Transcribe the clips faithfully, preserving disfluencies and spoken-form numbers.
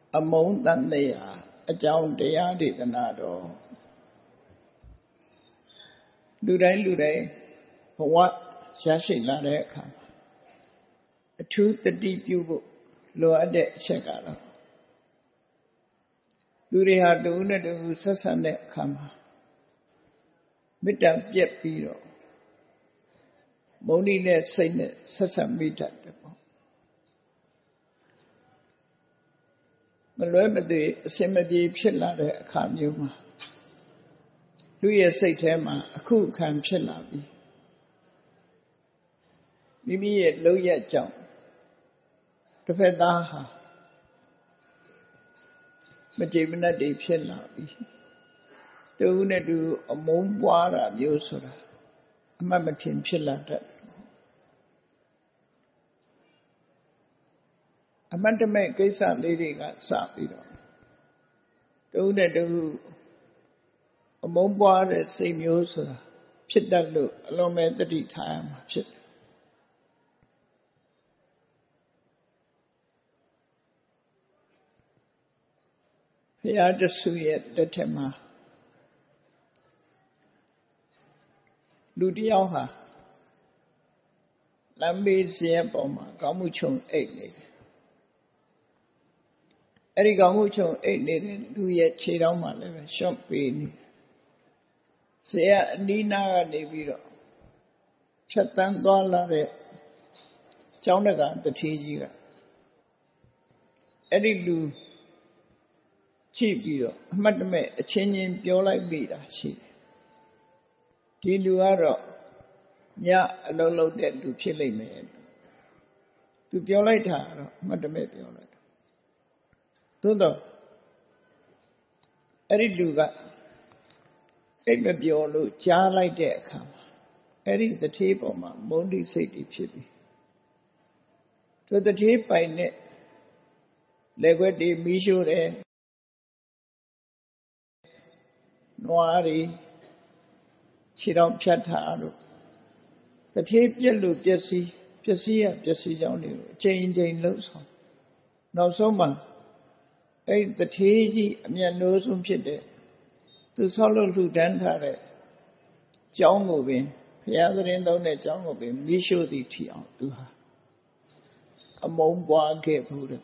among than they are, a down they are did another. Do they, do they, for what shall she not come? A truth the deep you lower deck check out. Do they have to do Sassan that come? Bit up yet beetle. Moni net saying it, Sassan meet at the point. Remember the cemetery pillar that come you. Do you say to him, a cool can pillar be? Maybe a low yet jump. The feather. But even a deep pillar be. Do not do a moon water user. A mammatin pillar that. A man to make a son leading at Sapido. Do not do a moon water same user. Pit that look along at the time. Pit. He had to see it, the tema. Ludioha Lambi Ziaboma, Gamuchon eight needed. Eddie Gamuchon eight needed, do yet cheat on my liver, shop being. Say, Nina Neviro. Chatan Dollar, Jonaga, the T G. Eddie Lou. Cheap you, Madame, a changing pure like Bida, she. Tiluaro, ya, a low low dead to chili man. To pure like her, Madame pure like. To the Eriduga, it may be all look, jar like that come. Eri the table, ma, Mondi City chippy. To the tape by net, Leguete Mishure. Noari, Chirop Chataro. The tape yellow, Jessie, Jessie, Jessie only, Jane Jane knows her. No, so much. Ain't the tea, a mere nose from Chide. The solo to Dantare. John moving, the other end on the John moving, we show the tea out to her. A Momboa gave food.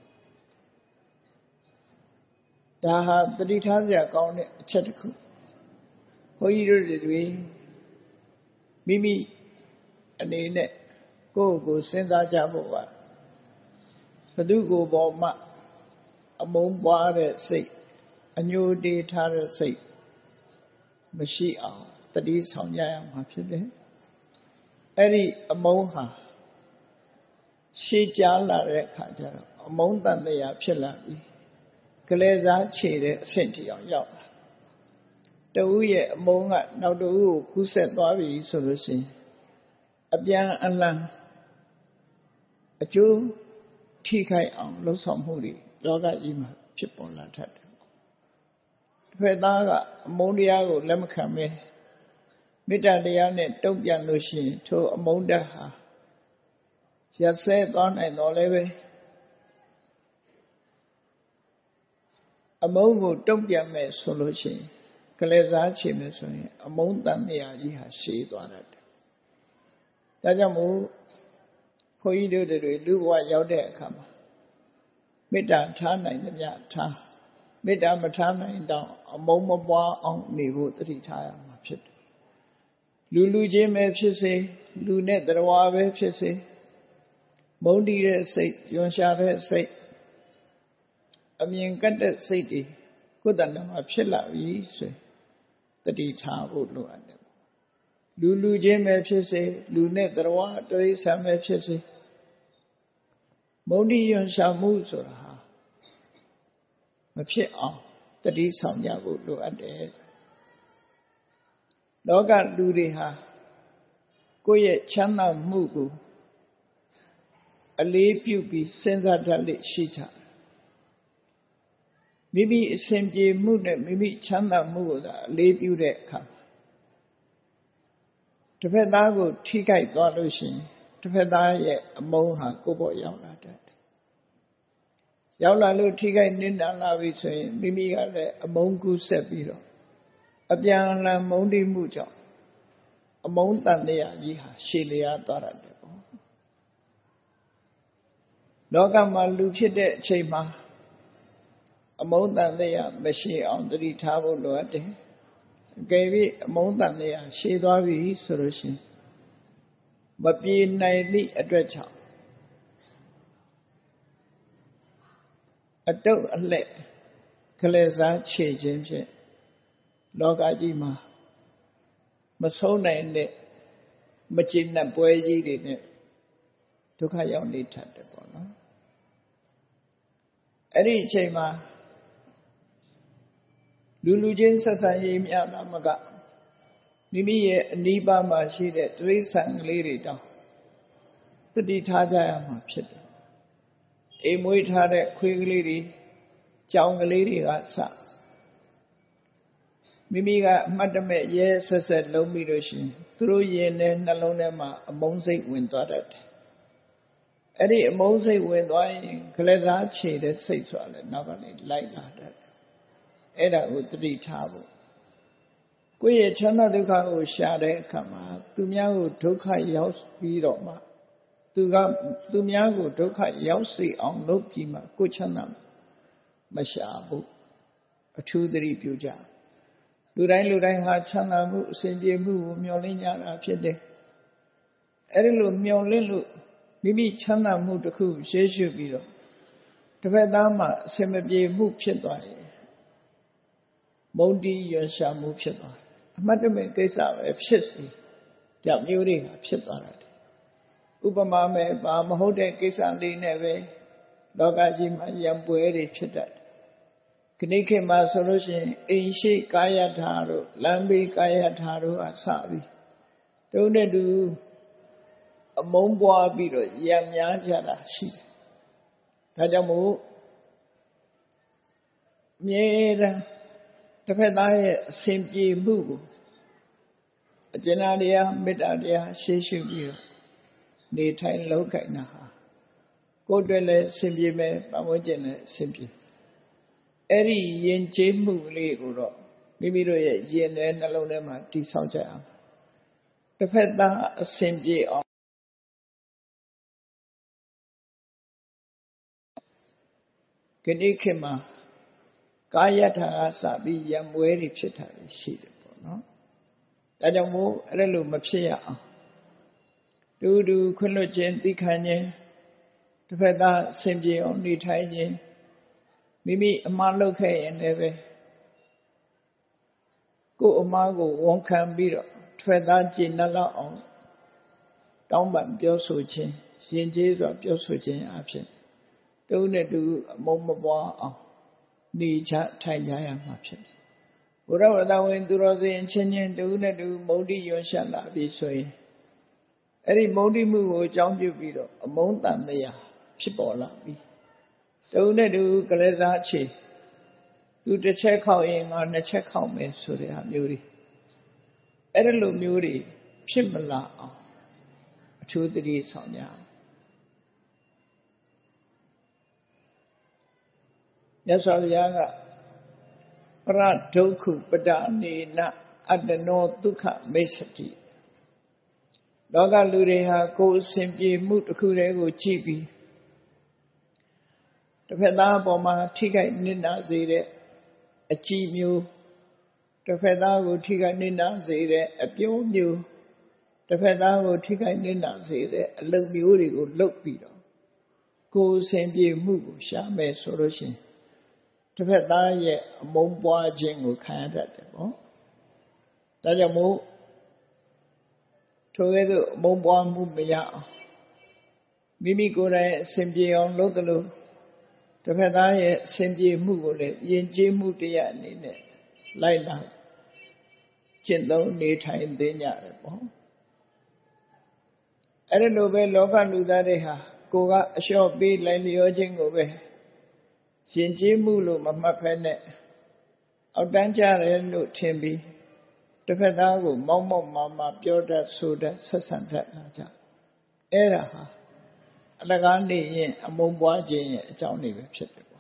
Daha the Ritazia gone Chetaku. What you did we? Mimi and in it go go send that Jabova. Padu go Boma a Momboa say a new day Tara say Machia, the Dis on Yam Hapside. Eddie a Moha. She Jala Rekata, a mountain they are Pilavi. Galeza cheated Senti on Yop. The Uye among now the U who said Bobby solution. A bien and lang. A Jew Tikai on Losam Hoody, Loga Ima, Chipon Latat. Fedaga, Moniago, Lemkame, Mita Diane, Tobian Lucy, to a Mondaha. She had said on and Oleve. Among who don't get me solution, Kalezachi Messon, among them the Aji has she done it. Tajamu, for you do the do what you're there come. Mita Tana in the Yata, Mita Matana in down, a moment war on me would retire. Lulu Jim F C C, Lunet the Wav F C C, Mondi say, Yon Shah say. I mean, get that city. Good and a chilla easy. The detail would look at them. Lulu Jim F C C, Lunet the water, there is some F C C. Moni and Shamus or ha. A pit off, the detail ya would look at it. Logan do they ha. Go yet chana mugu. A lay puppy sends out a lit shita. Maybe it's simply mood, maybe Chanda mood, leave you that come. To Fedago, Tikai Galusin, to Fedaye, a moha, go boy out at that. ရောက်လာလို့ထိခိုက်နစ်နာလာပြီဆိုရင်မိမိကလည်းအမုန်းကူးဆက်ပြီးတော့အပြန်အလှန်မုန်းတိမှုကြောင့်အမုန်းတန်တရားကြီးဟာရှည်လျားသွားတယ်ပေါ့လောကမှာလူဖြစ်တဲ့အချိန်မှာအမုန်းတန်တရားမရှိအောင်သတိထားဖို့လိုအပ်တယ်အကယ်၍အမုန်းတန်တရားရှည်သွားပြီဆိုလို့ရှိရင်မပြေနိုင်သည့်အတွက်ကြောင့်အတုတ်အလှဲ့ကလေးစားခြေခြင်းဖြင့်လောကကြီးမှာမဆုံးနိုင်တဲ့မကျေနပ်ပွဲကြီးတွေနဲ့ဒုက္ခရောက်နေတတ်တယ်ပေါ့နော်အဲ့ဒီအချိန်မှာလူလူချင်းဆက်ဆံရေးများတာမကမိမိရဲ့အနီးပါးမှာရှိတဲ့တိရစ္ဆာန်ကလေးတွေတောင်သတိထားကြရမှာဖြစ်တယ်အိမ်မွေးထားတဲ့ခွေးကလေးတွေကြောင်ကလေးတွေကစမိမိကအမှတ်တမဲ့ရဲဆက်ဆက်လုံးပြီးလို့ရှိရင်သူတို့ရင်ထဲနှလုံးထဲမှာအမုန်းစိတ်ဝင်သွားတတ်တယ်အဲ့ဒီအမုန်းစိတ်ဝင်သွားရင်ကလေးစားခြေတဲ့စိတ်ဆိုတာလည်းနောက်ကနေလိုက်လာတတ်တယ်အဲ့ဒါကိုသတိထားဖို့ကိုယ့်ရဲ့ချမ်းသာဒုက္ခကိုရှာတဲ့အခါမှာသူများကိုဒုက္ခရောက်ပြီးတော့မှသူကသူများကိုဒုက္ခရောက်စေအောင်လုပ်ပြီးမှကိုယ်ချမ်းသာမရှာဘူးအထူးသတိပြုကြလူတိုင်းလူတိုင်းဟာချမ်းသာမှုအစဉ်ပြေမှုကိုမျှော်လင့်ကြတာဖြစ်တယ်အဲ့ဒီလိုမျှော်လင့်လို့မိမိချမ်းသာမှုတစ်ခုရှေ့ရှုပြီးတော့တစ်ဖက်သားမှာအစဉ်မပြေမှုဖြစ်သွားရင်မုန်းတီးရွံရှာမှုဖြစ်သွားတယ်အမှတ်တမဲ့ကိစ္စပဲဖြစ်စီကြောင့်မျိုးတွေကဖြစ်သွားတယ်ဥပမာမဲ့ဘာမဟုတ်တဲ့ကိစ္စလေးနဲ့ပဲလောကကြီးမှာရံပွဲတွေဖြစ်တတ်တယ်ခဏခေတ်မှာဆိုလို့ရှိရင်အိမ်ရှိကာယထာတို့လမ်းဘေးကာယထာတို့အစပြီးတုံးတဲ့သူအမုန်းပွားပြီးတော့ရံများကြတာရှိတယ်ဒါကြောင့်မို့မြဲတမ်းတစ်ဖက်သားရဲ့အစဉ်ပြေမှုကိုအကျဉ်းတရားမေတ္တာတရားရှေ့ရှုပြီးတော့နေထိုင်လောက်ခိုင်တာဟာကိုယ်တည်းလည်းအစဉ်ပြေမယ်ပတ်ဝန်းကျင်လည်းအစဉ်ပြေအဲ့ဒီယဉ်ကျေးမှုလေးကိုတော့မိမိတို့ရဲ့ယဉ်တဲ့နှလုံးထဲမှာတည်ဆောက်ကြအောင်တစ်ဖက်သားအစဉ်ပြေအောင်ခဏခေတ်မှာကာယထာကစပြီးရံပွဲတွေဖြစ်တာရှိတယ်ပေါ့နော်ဒါကြောင့်မို့အဲ့လိုမဖြစ်ရအောင်တူတူခွင့်လွှတ်ခြင်းသိခံခြင်းတစ်ဖက်သားအစဉ်ပြေအောင်နေထိုင်ခြင်းမိမိအမှားလုပ်ခဲ့ရင်လည်းပဲကိုယ်အမှားကိုဝန်ခံပြီးတော့တစ်ဖက်သားကြည်နပ်လောက်အောင်တောင်းပန်ပြောဆိုခြင်းရှင်ကျေးစွာပြောဆိုခြင်းအဖြစ်တုံးနဲ့တူအမုန်းမပွားအောင်နေချထိုင်ကြရမှာဖြစ်တယ်ဘုရားဝတ္တဝင်သူတော်စင်ချင်းချင်းတူနဲ့တူမုန်းတိရွံ့ရှာလာပြီဆိုရင်အဲ့ဒီမုန်းတိမှုကိုအကြောင်းပြုပြီးတော့အမုန်းတန်တရားဖြစ်ပေါ်လာပြီတုံးနဲ့တူကလေးစားချေသူတစ်ချက်ခောက်ရင်ငါနှစ်ချက်ခောက်မယ်ဆိုတဲ့ဟာမျိုးတွေအဲ့ဒီလိုမျိုးတွေဖြစ်မလာအောင်အထူးသတိဆောင်ကြအောင်မြတ်စွာဘုရားကပရဒုက္ခပဒနေနအတ္တနောဒုက္ခမိစ္ဆတိလောကလူတွေဟာကိုယ်အစဉ်ပြေမှုတစ်ခုတည်းကိုကြည့်ပြီးတစ်ဖက်သားအပေါ်မှာထိခိုက်နစ်နာစေတဲ့အကြည့်မျိုးတစ်ဖက်သားကိုထိခိုက်နစ်နာစေတဲ့အပြုံးမျိုးတစ်ဖက်သားကိုထိခိုက်နစ်နာစေတဲ့အလုပ်မျိုးတွေကိုလုပ်ပြီးတော့ကိုယ်အစဉ်ပြေမှုကိုရှာမယ်ဆိုလို့ရှိရင်တစ်ဖက်သားရဲ့အမုန်းပွားခြင်းကိုခံရတတ်တယ်ပေါ့ဒါကြောင့်မို့ထိုကဲ့သို့အမုန်းပွားမှုမရအောင်မိမိကိုယ်တိုင်အစဉ်ပြေအောင်လုပ်သလိုတစ်ဖက်သားရဲ့အစဉ်ပြေမှုကိုလည်းယဉ်ကျေးမှုတရားအနေနဲ့လိုက်လာကျင့်သုံးနေထိုင်သိကြတယ်ပေါ့အဲ့ဒီလိုပဲလောကလူသားတွေဟာကိုယ်ကအလျှော့ပေးလိုက်လျောခြင်းကိုပဲရှင်ကျေးမှုလို့မမှတ်ဖဲနဲ့အောက်တန်းကြတယ်လို့ထင်ပြီးတစ်ဖက်သားကိုမောက်မောက်မာမာပြောတတ်ဆိုတတ်ဆက်ဆံတတ်တာကြောင့်အဲ့ဒါဟာအလကားနေရင်အမုန်းပွားခြင်းရဲ့အကြောင်းတွေပဲဖြစ်တယ်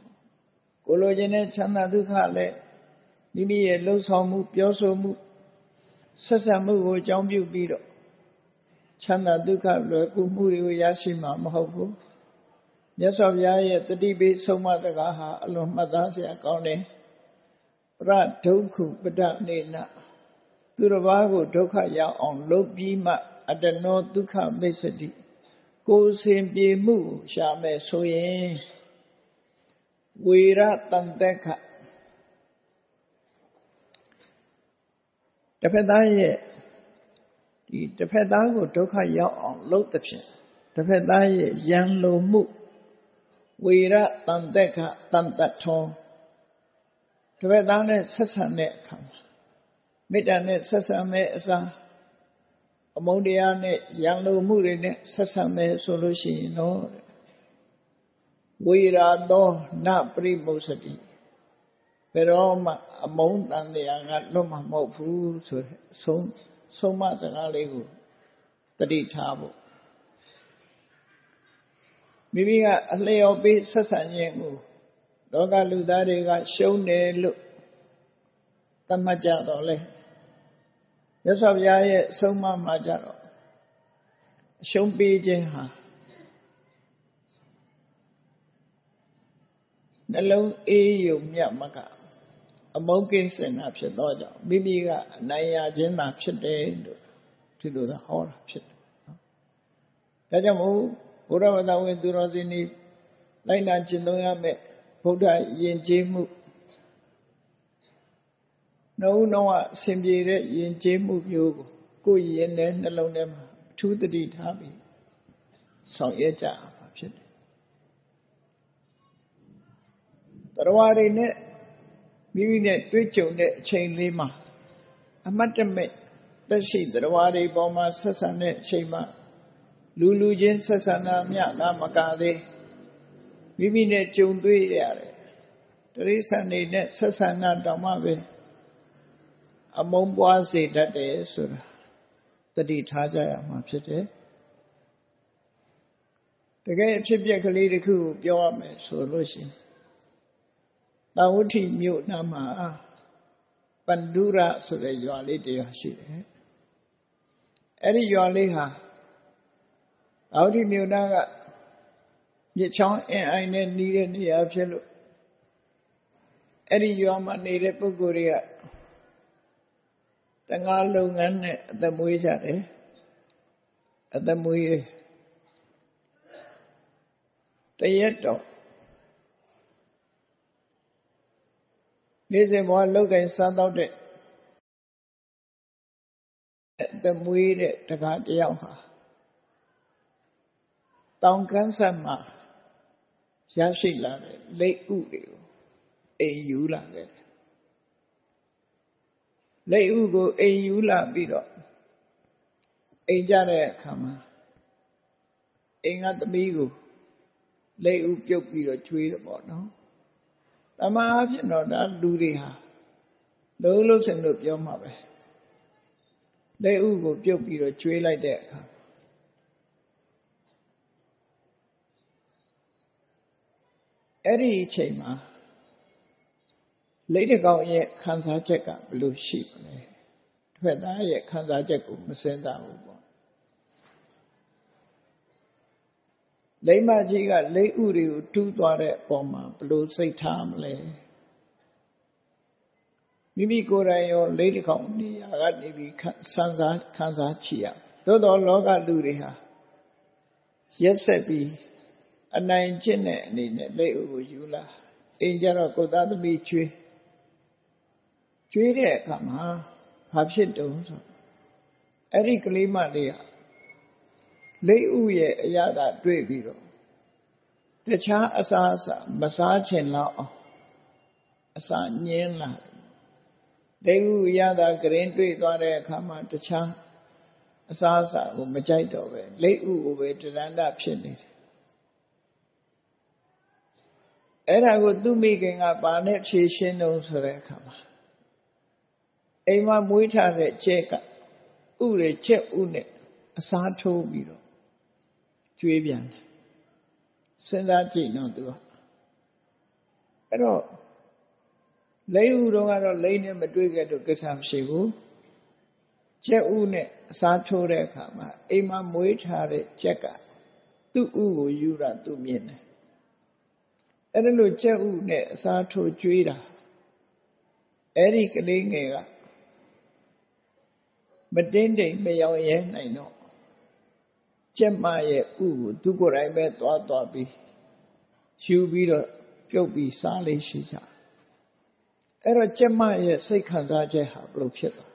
ကိုလိုချင်တဲ့ချမ်းသာဒုက္ခလည်းမိမိရဲ့လှုပ်ဆောင်မှုပြောဆိုမှုဆက်ဆံမှုကိုအကြောင်းပြုပြီးတော့ချမ်းသာဒုက္ခလွယ်ကူမှုတွေကိုရရှိမှာမဟုတ်ဘူးမြတ်စွာဘုရားရဲ့တတိပိဆုံးမတကားဟာအလွန်မှတ်သားစရာကောင်းတယ်ပရဒုက္ခပဒနေနသူတစ်ပါးကိုဒုက္ခရောက်အောင်လုပ်ပြီးမှအတ္တနောဒုက္ခမိစ္ဆတိကိုယ်စင်ပြေမှုကိုရှာမယ်ဆိုရင်ဝေရတန်တက်ခတစ်ဖက်သားရဲ့ဒီတစ်ဖက်သားကိုဒုက္ခရောက်အောင်လုပ်တဲ့ဖြင့်တစ်ဖက်သားရဲ့ရန်လိုမှုဝေရတန်တက်ခတန်တထောတစ်ဖက်သားနဲ့ဆက်ဆံတဲ့အခါမှာမေတ္တာနဲ့ဆက်ဆံမဲ့အစားအမုန်းတရားနဲ့ရန်လိုမှုတွေနဲ့ဆက်ဆံမဲ့ဆိုလို့ရှိရင်တော့ဝေရာသောနပရိမုစတိဘယ်တော့မှအမုန်းတန်တရားကလွတ်မှာမဟုတ်ဘူးဆိုတဲ့ဆုံးဆုံးမစကားလေးကိုတတိထားဖို့မိမိကအလျော်ပေးဆက်ဆံခြင်းကိုလောကလူသားတွေကရှုံးတယ်လို့သတ်မှတ်ကြတော့လေမြတ်စွာဘုရားရဲ့ဆုံးမမှာကြတော့အရှုံးပေးခြင်းဟာနှလုံးအေးယုံမြတ်မကအမုန်းကိစ္စနာဖြစ်တော့ကြောင့်မိမိကအနိုင်ရခြင်းသာဖြစ်တယ်လို့ဒီလိုသာဟောတာဖြစ်တယ်နော်။ဒါကြောင့်မို့ဘုရားဘာသာဝင်သူတော်စင်တွေလိုက်နာကျင့်သုံးရမယ်ဗုဒ္ဓယဉ်ကျေးမှုနှုံးနှောအဆင်ပြေတဲ့ယဉ်ကျေးမှုမျိုးကိုကိုယ်ယဉ်တဲ့နှလုံးထဲမှာအထူးတတိထားပြီးဆောင်ရွက်ကြမှာဖြစ်တယ်။တရားတွေနဲ့မိမိနဲ့တွေ့ကြုံတဲ့အချိန်လေးမှာအမတ်တမဲ့သက်ရှိတရားတွေပေါ်မှာဆက်ဆံတဲ့အချိန်မှာလူလူချင်းဆက်ဆံတာမြတ်လားမကသေးမိမိနဲ့ကြုံတွေ့ရတယ်တရိစ္ဆာန်တွေနဲ့ဆက်ဆံတာတောင်မှပဲအမုန်းပွားစေတတ်တယ်ဆိုတာတတိထားကြရမှာဖြစ်တယ်တကယ်အဖြစ်အပျက်ကလေးတစ်ခုကိုပြောရမယ်ဆိုလို့ရှိရင်တာဝတိမြို့နားမှာပန္ဒုရဆိုတဲ့ရွာလေးတစ်ရွာရှိတယ်အဲ့ဒီရွာလေးဟာတာဝတိမြို့နားကမြစ်ချောင်းအင်းအိုင်နဲ့နီးတဲ့နေရာဖြစ်လို့အဲ့ဒီရွာမှာနေတဲ့ပုဂ္ဂိုလ်တွေကတငါလုပ်ငန်းနဲ့အသက်မွေးကြတယ်အသက်မွေးတရက်တော့နေ့စဉ်ဘဝလောက်ကင်စားတော့တဲ့အသက်မွေးတဲ့တကားတယောက်ဟာတောင်ကမ်းဆက်မှာရရှိလာတဲ့လက်ဥတွေကိုအိမ်ယူလာခဲ့တယ်လက်ဥကိုအိမ်ယူလာပြီးတော့အိမ်ကြတဲ့အခါမှာအိမ်ကသမီးကိုလက်ဥပြုတ်ပြီးတော့ကျွေးတယ်ပေါ့နော်တမန်အဖြစ်တော့ဒါလူတွေဟာလုံးလုံးစင်လို့ပြောမှာပဲလက်ဥကိုပြုတ်ပြီးတော့ကျွေးလိုက်တဲ့အခါအဲ့ဒီအချိန်မှာလက်တကောင်ရဲ့ခံစားချက်ကဘယ်လိုရှိမလဲတစ်ဖက်သားရဲ့ခံစားချက်ကိုမစင်စားဘူးပေါ့လိမ္မာကြီးကလက်ဥတွေကိုတူးသွားတဲ့အပေါ်မှာဘယ်လိုစိတ်ထားမလဲမိမိကိုယ်တိုင်ရောလက်တကောင်နေရာကနေပြီးဆန်းစားခံစားချရသို့တော်လောကလူတွေဟာရက်ဆက်ပြီးအနိုင်ကျင့်တဲ့အနေနဲ့လက်ဥကိုယူလာအိမ်ကြတော့ကိုသားသမီးကျွေးကျွေးတဲ့အခါမှာဘာဖြစ်တုံးဆိုအဲ့ဒီကလေးမလေးကလက်ဥရဲ့အရာသာတွေ့ပြီးတော့တခြားအစားအစာမစားချင်တော့အောင်အစာညင်းလာလက်ဥအရာသာကရင်တွေ့သွားတဲ့အခါမှာတခြားအစားအစာကိုမကြိုက်တော့ပဲလက်ဥကိုပဲတရန္တဖြစ်နေတယ်အဲ့ဒါကိုသူ့မိခင်ကပါနဲ့ဖြေရှင်းတော့ဆိုတဲ့အခါမှာအိမ်မှာမွေးထားတဲ့ကျက်ကဥရချက်ဥနဲ့အစားထိုးပြီးတော့ကျွေးပြန်တယ်စဉ်းစားကြည့်တော့သူကအဲ့တော့လိန်ဥတော့ကတော့လိန်နဲ့မတွေ့ခဲ့တော့ကိစ္စမရှိဘူးကြက်ဥနဲ့အစားထိုးတဲ့အခါမှာအိမ်မှာမွေးထားတဲ့ကြက်ကသူ့ဥကိုယူတာသူမြင်တယ်အဲ့ဒါလို့ကြက်ဥနဲ့အစားထိုးကျွေးတာအဲ့ဒီကလေးငယ်ကမတင်းတိမ်မရောင်ရဲနိုင်တော့ကြက်မရဲ့ဥကိုသူကိုယ်တိုင်ပဲသွားသွားပြီးယူပြီးတော့ပြုတ်ပြီးစားလေးရှိကြအဲ့တော့ကြက်မရဲ့စိတ်ခံစားချက်ဟာဘယ်လိုဖြစ်သွား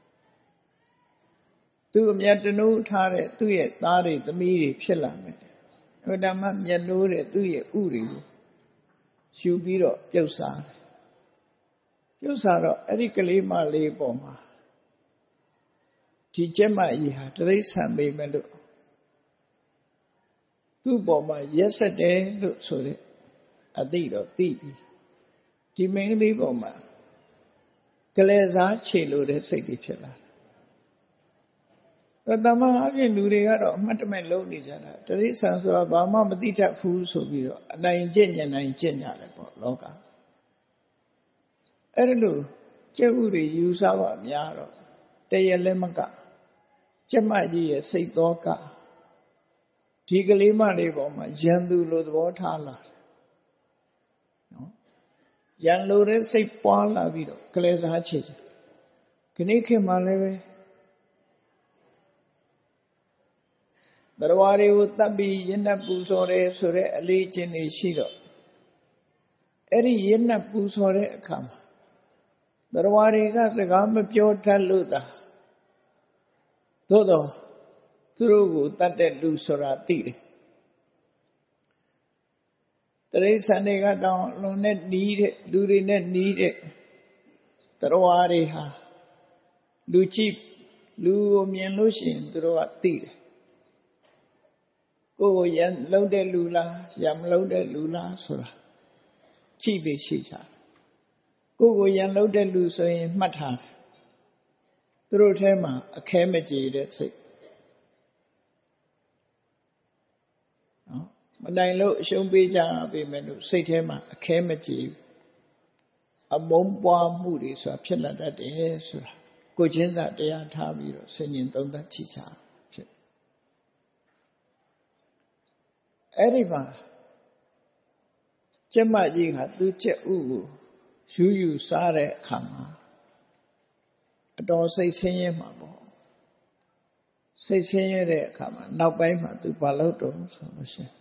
သူအမြတ်တနိုးထားတဲ့သူ့ရဲ့သားတွေသမီးတွေဖြစ်လာမယ်အဲ့ဒါမှမျက်နိုးတဲ့သူ့ရဲ့ဥတွေကိုယူပြီးတော့ပြုတ်စားပြုတ်စားတော့အဲ့ဒီကလေးမလေးပေါ်မှာဒီကျက်မကြီးဟာတိရစ္ဆာန်ပေမဲ့လို့သူ့ပေါ်မှာရက်ဆက်တယ်လို့ဆိုတဲ့အသိတော့သိပြီဒီမိန်းကလေးပေါ်မှာကလေးစားခြေလို့တဲ့စိတ်တွေဖြစ်လာတယ်တမန်အပြင်လူတွေကတော့အမှတ်တမဲ့လုံးနေကြတာတိရစ္ဆာန်ဆိုတာဘာမှမသိတတ်ဘူးဆိုပြီးတော့အနိုင်ကျင့်ဉာဏ်နိုင်ကျင့်ကြတယ်ပေါ့လောကအဲ့ဒါလို့ကျက်ဥတွေယူစားပါများတော့တရလည်းမကကျက်မကြီးရဲ့စိတ်သောကဒီကလေးမလေးပေါ်မှာရန်သူလိုသဘောထားလာတယ်နော်ရန်လိုတဲ့စိတ်ပွားလာပြီးတော့ကလေးစားချစ်တယ်ခဏခေတ်မှလည်းပဲတရားတွေကိုတတ်ပြီးရင့်နှက်ပူဇော်တယ်ဆိုတဲ့အလေးချင်းတွေရှိတော့အဲ့ဒီရင့်နှက်ပူဇော်တဲ့အခါမှာတရားတွေကစကားမပြောတတ်လို့သာသို့တော့သူတို့ကိုတတ်တဲ့လူဆိုတာသိတယ်တရိစ္ဆာန်တွေကတောင်လွန်နဲ့နီးတဲ့လူတွေနဲ့နီးတဲ့တရားတွေဟာလူကြည့်လူကိုမြင်လို့ရှိရင်သူတို့ကသိတယ်ကိုယ်ကိုရန်လုံးတဲ့လူလားရံမလုံးတဲ့လူလားဆိုတာကြည့်ပြီးရှိချာကိုယ်ကိုရန်လုံးတဲ့လူဆိုရင်မှတ်ထားတယ်သူတို့ထဲမှာအခဲမကြေတဲ့စိတ်နော်မနိုင်လို့အရှုံးပေးကြပေမဲ့လို့စိတ်ထဲမှာအခဲမကြေအမုန်းပွားမှုတွေဆိုတာဖြစ်လာတတ်တယ်ဆိုတာကိုချင်းစာတရားထားပြီးတော့ဆင်ញင်သုံးသပ်ကြည့်ချာဖြစ်အဲ့ဒီမှာကျက်မကြီးကသူ့ကျက်ဥကိုယူယူစားတဲ့အခါမှာအတော်စိတ်ဆင်းရဲမှာပေါ့စိတ်ဆင်းရဲတဲ့အခါမှာနောက်ပိုင်းမှာသူဘာလုပ်တော့ဆိုလို့ရှိရင်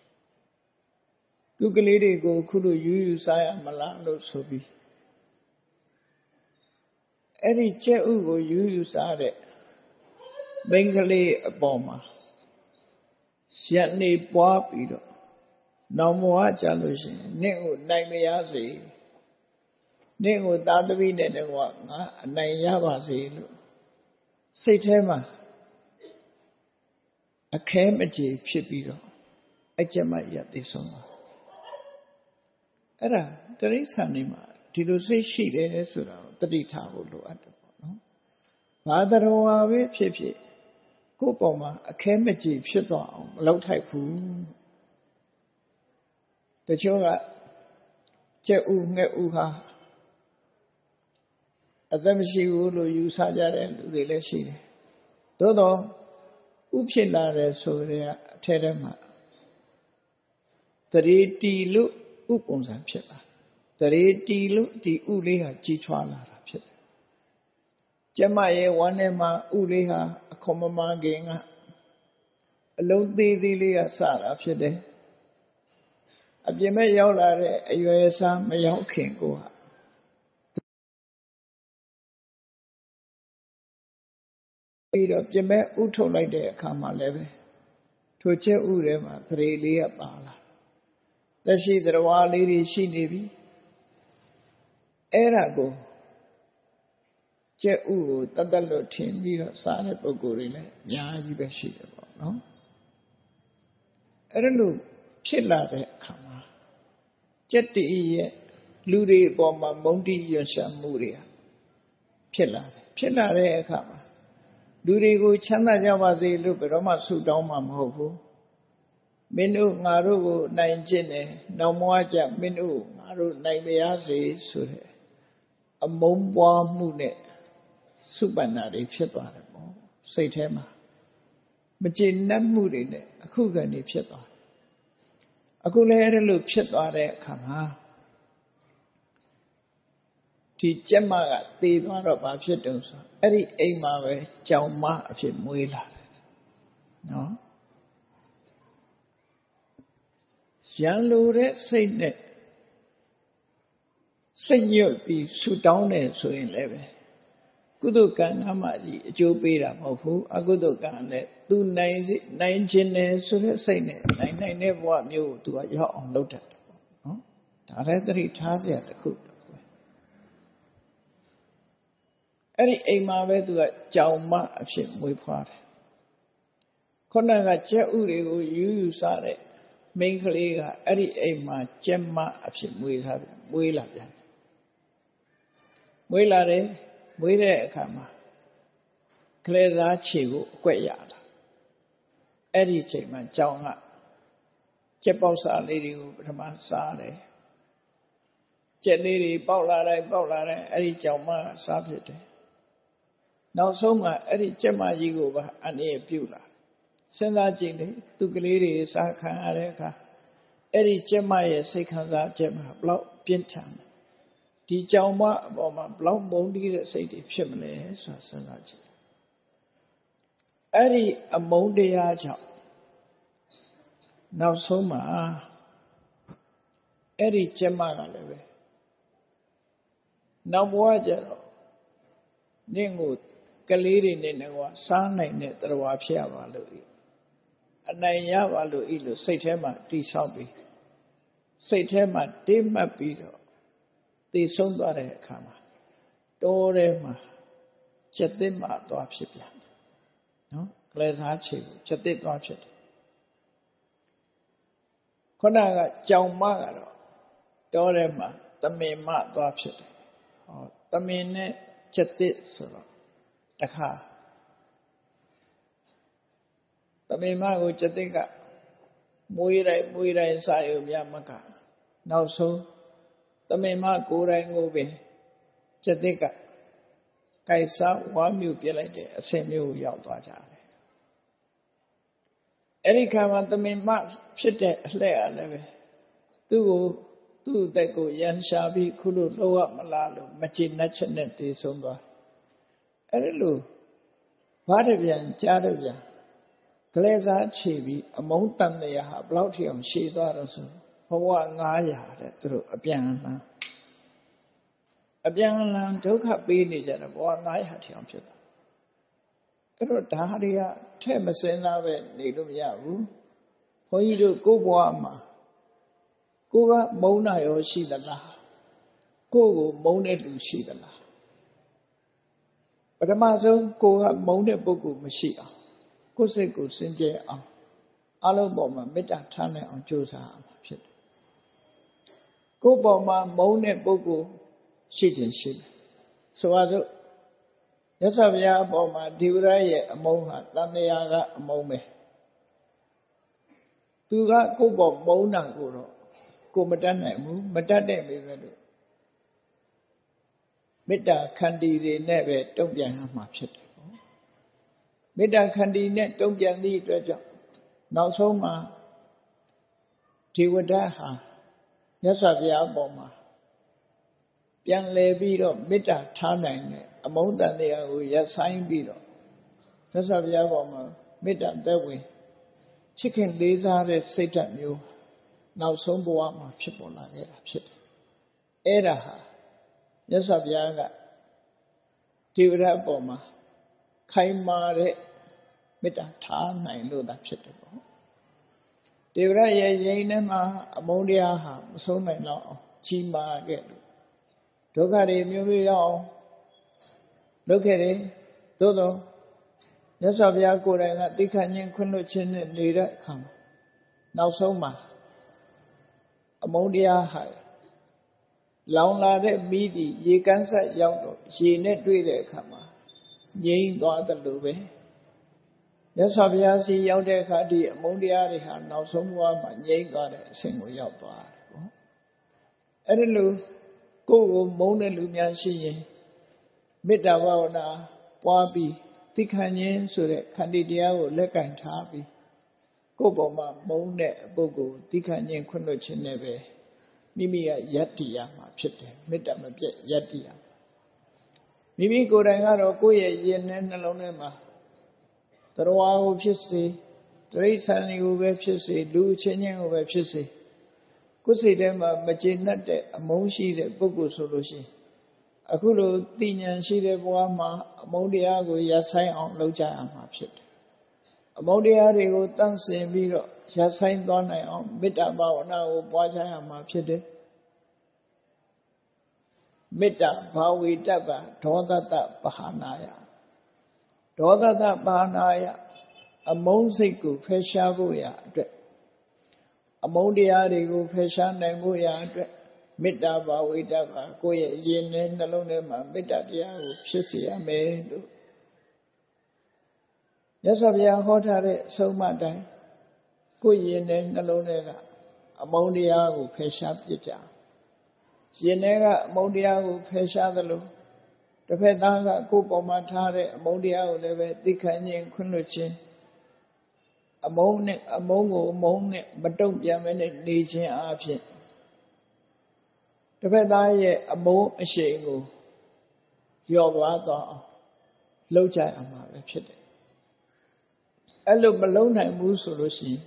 သူကလေးတွေကိုခုလိုယူယူစားရမလားလို့ဆိုပြီးအဲ့ဒီကျက်ဥကိုယူယူစားတဲ့မိန်းကလေးအပေါ်မှာရက်နေပွားပြီးတော့နောင်ဘဝကြလို့ရှိရင်နင့်ကိုနိုင်မရစေနင့်ကိုသာသမီနဲ့တကွာငါအနိုင်ရပါစေလို့စိတ်ထဲမှာအခဲမကြေဖြစ်ပြီးတော့အကျက်မရသိဆုံးပါအဲ့ဒါတရိစ္ဆာန်တွေမှာဒီလိုစိတ်ရှိတယ်ဆိုတာကိုတတိထားဖို့လိုအပ်တယ်ပေါ့နော်ဘာတော်ဝါပဲဖြစ်ဖြစ်ကိုယ့်ပေါ်မှာအခဲမကြေဖြစ်သွားအောင်မလုပ်ထိုက်ဘူးတချို့ကကျက်ဥငှက်ဥဟာအသက်မရှိဘူးလို့ယူဆကြတဲ့လူတွေလည်းရှိတယ်သို့တော့ဥဖြစ်လာတယ်ဆိုတဲ့အထက်ထဲမှာတရေတီလို့ဥပုံစံဖြစ်လာတရေတီလို့ဒီဥလေးဟာကြီးထွားလာတာဖြစ်တယ်ကျမရဲ့ဝမ်းထဲမှာဥလေးဟာအခွန်မမခင်ကအလုံးသေးသေးလေးကစတာဖြစ်တယ်အပြင်မဲ့ရောက်လာတဲ့အရွယ်စားမရောက်ခင်ကိုဟာပြီးတော့ပြင်မဲ့ဥထုတ်လိုက်တဲ့အခါမှာလည်းပဲထိုချက်ဥထဲမှာသရေလေးကပါလာသက်ရှိသရဝါလေးတွေရှိနေပြီအဲ့ဒါကိုကျက်ဥကိုတတ်တတ်လို့ထင်ပြီးတော့စားတဲ့ပုဂ္ဂိုလ်တွေလည်းအများကြီးပဲရှိတယ်ပေါ့နော်အဲ့ဒါလို့ဖြစ်လာတဲ့အခါမှာကျက်တီရဲ့လူတွေအပေါ်မှာမုန်းတီးရွံ့ရှာမှုတွေဖြစ်လာတယ်ဖြစ်လာတဲ့အခါမှာလူတွေကိုချမ်းသာကြပါစေလို့ဘယ်တော့မှဆုတောင်းမှာမဟုတ်ဘူး Minu ngaru nine jine, no moaja minu ngaru nine beazi sure. A mombwa mune, subanari pietwa, say tema. Majin namurine, a kugani pietwa. A gulere look pietwa de kama. Ti Jemaga, the one of our shadows, Eddie Amawe, Jauma of Muila. No? Jan Lure say net. Senor be Sudan so in leve. Gudukan Hamaji, Joe Beda of who, a Gudukan let two nine nine chin so say net, nine nine never want you to a yacht on loaded. No? Taradri Tazi at the cook. Eri Ema vedu a Jauma of ship we part. Konaga Jaurigo, you sare, make lega, Eri Ema, Gemma of ship we have, we love them. We lare, we there kama. Clera chigu, quayada. Eri Chema, Jauna. Jeposa lady, Brahman sare. Jet lady, Paulare, Paulare, Eri Jauma, Saturday. Now so much Eri Gemma Yigo and a Pula. Senda Jini, Tugaliri is a Kanareka. Eri Gemma is second that Gemma, Block Pintan. Di Jauma, Boma, Block Bondi, say the Chimney, so Senaji. Eri a Monday job. Now so much Eri Gemma leve. Now Wajero Ningut. Kaliri Ninawa, Sana net the Wapia Valu. And Naya Valu Ilu, Satema, T. Sabi. Satema, Dima Pido. The Sundare Kama. Dorema. Chatima Dwapsipia. No? Glazachi, Chatit Dwapsit. Konaga, Jaumagaro. Dorema, Tamima Dwapsit. Or Tamine Chatit Solo. Taka Tamima go Chatika Muira Muira inside of Yamaka. Now so Tamima go and go be Chatika Kaisa one you be like a same you Yalwaja. Erika Tamima Shite Lea Leve. Do do they go Yan Shabi Kulu Loa Malalu, Machin Nachaneti Sumba. Erilu, Vadavian, Jadavia, Glaza Chibi, a mountain they have Bloutium, she daughters, Hawa through a piano. A piano took her beanies and a one I had him. Erotaria, Temasena, Nidum Yaru, for you to go Wama. Go Mona or she the la. Go Mona to she the la. But a mazo go up Mona Bogu Machia. Go say go Sinjay on. Alabama, Meta Tana on Josa. Go Boma, Mona Bogu, Shitting ship. So I do. Yes, I have Boma, Divray, a moha, Lamayaga, a moment. Do not go Bob Mona Guru. Go Madame, Madame, Madame. Mita Kandi never don't be a much. Mita Kandi net don't be a need treasure. Now so ma Tiwadaha. Yes, I have Boma. Young Levido, Mita Tanang, a mountain there who yes sign beetle. Yes, I have Boma, Mita that way. Chicken days are at Satan you. Now so Boama people like it. Eraha. Yes, I've yaga. Tivra Boma. Kaimare Mita Tan, I know that shit. Tivra Yainema, Amonia, so I know. Chima get. Togari, Muvio. Look at it. Todo. Yes, I've yago and at the canyon Kunuchin and leader come. Now so ma. Amonia high. Long ladder meaty, ye can say young, she net with a comma. Ye got the lube. မြတ်စွာဘုရားစီရောက်တဲ့အခါဒီအမုန်းတရားတွေဟာနောက်ဆုံးဘဝမှာငြိမ့်သွားတဲ့အဆင့်ကိုရောက်သွားတယ်ပေါ့အဲ့ဒီလိုကိုယ့်ကိုမုန်းတဲ့လူများရှိရင်မေတ္တာဘာဝနာပွားပြီးသီခဏ်ခြင်းဆိုတဲ့ခန္တီတရားကိုလက်ကင်ထားပြီးကိုယ့်ပေါ်မှာမုန်းတဲ့ပုဂ္ဂိုလ်သီခဏ်ခြင်းခွင့်လွှတ်ခြင်းနဲ့ပဲမိမိကယတ္တိရမှာဖြစ်တယ်မေတ္တာမပြတ်ယတ္တိရမိမိကိုယ်တိုင်ကတော့ကိုယ့်ရဲ့ရင်ထဲနှလုံးထဲမှာတရားကိုဖြစ်စေတိရစ္ဆာန်တွေကိုပဲဖြစ်စေလူချင်းချင်းကိုပဲဖြစ်စေကိုယ်စိတ်ထဲမှာမကျေနပ်တဲ့အမုန်းရှိတဲ့ပုဂ္ဂိုလ်ဆိုလို့ရှိရင်အခုလိုသိဉာဏ်ရှိတဲ့ဘဝမှာအမုန်းတရားကိုရပ်ဆိုင်အောင်လုပ်ကြရမှာဖြစ်တယ်အမုန်းတရားတွေကိုတန့်စင်ပြီးတော့ရပ်ဆိုင်သွားနိုင်အောင်မေတ္တာဘာဝနာကိုပွားကြရမှာဖြစ်တယ်မေတ္တာဘာဝေတ္တပဒေါသတ္တပဟာနာယဒေါသတ္တပဟာနာယအမုန်းစိတ်ကိုဖယ်ရှားဖို့ရာအတွက်အမုန်းတရားတွေကိုဖယ်ရှားနိုင်ဖို့ရာအတွက်မေတ္တာဘာဝေတ္တပကိုယ့်ရဲ့ရင်ထဲနှလုံးထဲမှာမေတ္တာတရားကိုဖြစ်စေရမယ်လို့မြတ်စွာဘုရားဟောထားတဲ့အဆုံးအမတိုင်းကိုယ့်ရင်ထဲနှလုံးထဲကအမုန်းတရားကိုဖယ်ရှားပြစ်ကြရင်ထဲကအမုန်းတရားကိုဖယ်ရှားသလိုတစ်ဖက်သားကကိုယ်ပေါ်မှာထားတဲ့အမုန်းတရားကိုလည်းပဲသိခံခြင်းခွင့်လွှတ်ခြင်းအမုန်းနဲ့အမုန်းကိုအမုန်းနဲ့မတုံ့ပြန်မဲနဲ့နေခြင်းအပြင်တစ်ဖက်သားရဲ့အမုန်းအရှိန်ကိုလျော့သွားတော့လှုပ်ကြရမှာပဲဖြစ်တယ်အဲ့လိုမလုံးနိုင်ဘူးဆိုလို့ရှိရင်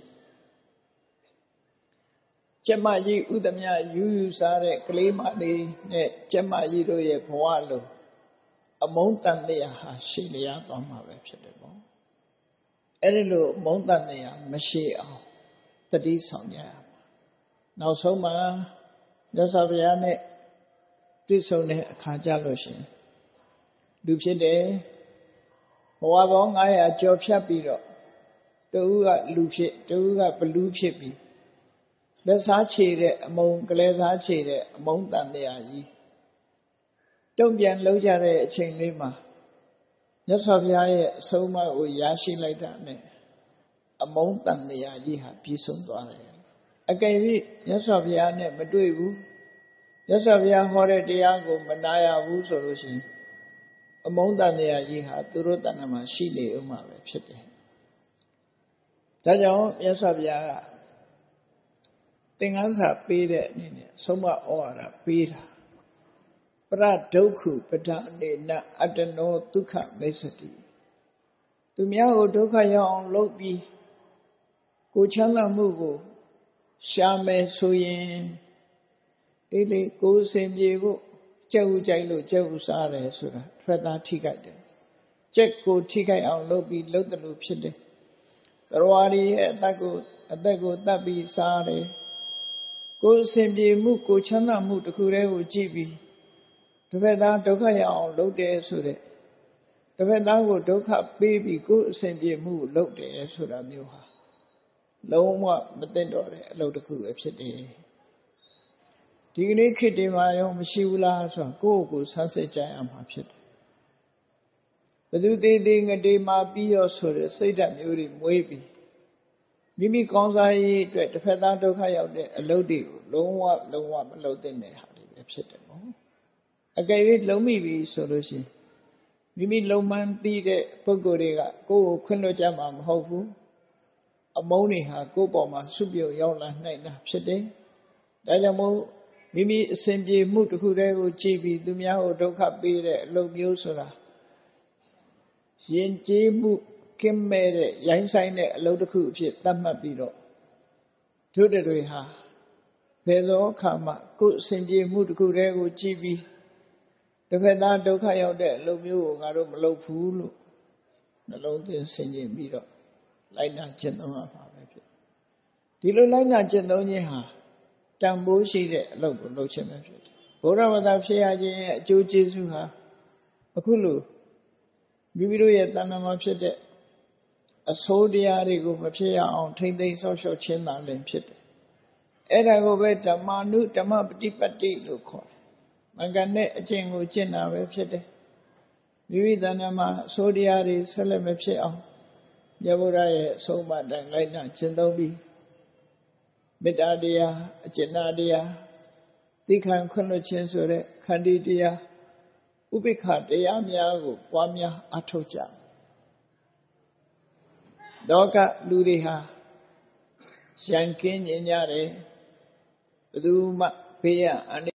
ကျမကြီးဥဒမြယူယူစားတဲ့ကလေးမလေးနဲ့ကျမကြီးတို့ရဲ့ဘဝလိုအမုန်းတန်တရားဟာရှိလျားသွားမှာပဲဖြစ်တယ်ပေါ့အဲ့ဒီလိုမုန်းတန်တရားမရှိအောင်တတိဆောင်ကြရမှာနောက်ဆုံးမှာမြတ်စွာဘုရားနဲ့တွေ့ဆုံတဲ့အခါကြလို့ရှိရင်လူဖြစ်တယ်ဘဝပေါင်းငါးရာကျော်ဖြတ်ပြီးတော့တူကလူဖြစ်တူကဘလူးဖြစ်ပြီးလက်စားချေတဲ့အမုန်းကလေးစားချေတဲ့အမုန်းတန်တရားကြီးတုံ့ပြန်လှုပ်ကြတဲ့အချိန်လေးမှာမြတ်စွာဘုရားရဲ့အဆုံးအမကိုရရှိလိုက်တာနဲ့အမုန်းတန်တရားကြီးဟာပြီးဆုံးသွားတယ်အကယ်၍မြတ်စွာဘုရားနဲ့မတွေ့ဘူးမြတ်စွာဘုရားဟောတဲ့တရားကိုမနာရဘူးဆိုလို့ရှိရင်အမုန်းတန်တရားကြီးဟာသူတို့တဏ္ဍာမှာရှိနေဦးမှာပဲဖြစ်တယ်ဒါကြောင့်မြတ်စွာဘုရားကသင်္ကန်းစာပေးတဲ့အနေနဲ့ဆုံးမဩဝါဒပေးတာပရဒုက္ခပဒအနေနအတ္တနောဒုက္ခမိစ္ဆတိသူများကိုဒုက္ခရောက်အောင်လုပ်ပြီးကိုချမ်းသာမှုကိုရှာမယ်ဆိုရင်ဒီလေကိုယ်စင်ပြေဖို့ကြက်ဥကြိုက်လို့ကြက်ဥစားတယ်ဆိုတာထွက်သားထိခိုက်တယ်ကြက်ကိုထိခိုက်အောင်လုပ်ပြီးလုပ်တယ်လို့ဖြစ်တယ်သရဝါရီရဲ့အသက်ကိုအသက်ကိုတတ်ပြီးစားတယ်ကိုယ်စင်ပြေမှုကိုချမ်းသာမှုတစ်ခုတည်းကိုကြည့်ပြီးတစ်ဖက်သားဒုက္ခရအောင်လုပ်တယ်ဆိုတဲ့တစ်ဖက်သားကိုဒုက္ခပေးပြီးကိုယ်အစဉ်ပြေမှုလုပ်တယ်ဆိုတာမျိုးဟာလုံးဝမသိတော့တဲ့အလုပ်တစ်ခုပဲဖြစ်တယ်ဒီကနေ့ခေတ်ဒီမှာရောမရှိဘူးလားဆိုတော့ကိုယ့်ကိုယ်ဆန်းစစ်ကြရမှာဖြစ်တယ်ဘယ်သူသေးသေးငတေမာပြီးရောဆိုတဲ့စိတ်ဓာတ်မျိုးတွေမွေးပြီးမိမိကောင်းစားရေးအတွက်တစ်ဖက်သားဒုက္ခရောက်တဲ့အလုပ်တွေကိုလုံးဝလုံးဝမလုပ်သင့်တဲ့ဟာတွေပဲဖြစ်တယ်ပေါ့အကယ်၍လုံးမိပြီဆိုလို့ရှိရင်မိမိလုံမှန်းသိတဲ့ပုဂ္ဂိုလ်တွေကကိုယ့်ကိုခွင့်လွှတ်ကြမှာမဟုတ်ဘူးအမုန်းတွေဟာကိုယ့်ပေါ်မှာစုပြုံရောက်လာနိုင်တာဖြစ်တယ်ဒါကြောင့်မို့မိမိအစဉ်ပြေမှုတစ်ခုတည်းကိုကြည့်ပြီးသူများကိုဒုက္ခပေးတဲ့အလုပ်မျိုးဆိုတာယဉ်ကျေးမှုကင်းမဲ့တဲ့ရိုင်းဆိုင်တဲ့အလုပ်တစ်ခုအဖြစ်သတ်မှတ်ပြီးတော့တို့တွေဟာဘယ်သောအခါမှကိုယ်အစဉ်ပြေမှုတစ်ခုတည်းကိုကြည့်ပြီးတစ်ဖက်သားဒုက္ခရောက်တဲ့အလုပ်မျိုးကိုငါတို့မလုပ်ဘူးလို့နှလုံးသွင်းဆင်ခြင်ပြီးတော့လိုက်နာကျင့်သုံးရမှာပဲဖြစ်ဒီလိုလိုက်နာကျင့်သုံးခြင်းဟာတန်ဖိုးရှိတဲ့အလုပ်ကိုလုပ်ခြင်းပဲဖြစ်တယ်ဘုရားဘာသာဖြစ်ရခြင်းရဲ့အကျိုးကျေးဇူးဟာအခုလိုမိမိတို့ရဲ့တဏ္ဍာမှာဖြစ်တဲ့အဆိုးတရားတွေကိုမဖြစ်ရအောင်ထိမ့်သိမ်းဆောက်ရှောက်ခြင်းသာလည်းဖြစ်တယ်အဲ့ဒါကိုပဲဓမ္မာနုဓမ္မပฏิပတ်တိလို့ခေါ်တယ်မင်္ဂန်တဲ့အကျင့်ကိုကျင့်တာပဲဖြစ်တယ်မိမိတဏ္ဍာမှာအဆိုးတရားတွေဆက်လက်မဖြစ်အောင်မြတ်ဗုဒ္ဓရဲ့အဆုံးအမတိုင်လိုက်နာကျင့်သုံးပြီးမေတ္တာတရားအကျဉ်းတရားသီခံခွင့်လွှတ်ခြင်းဆိုတဲ့ခန္တီတရားဥပိ္ပခတရားများကိုပွားများအထောက်ကြလောကလူတွေဟာရန်ကင်းညင်ကြတယ်ဘယ်သူမှဘေးရအန္တ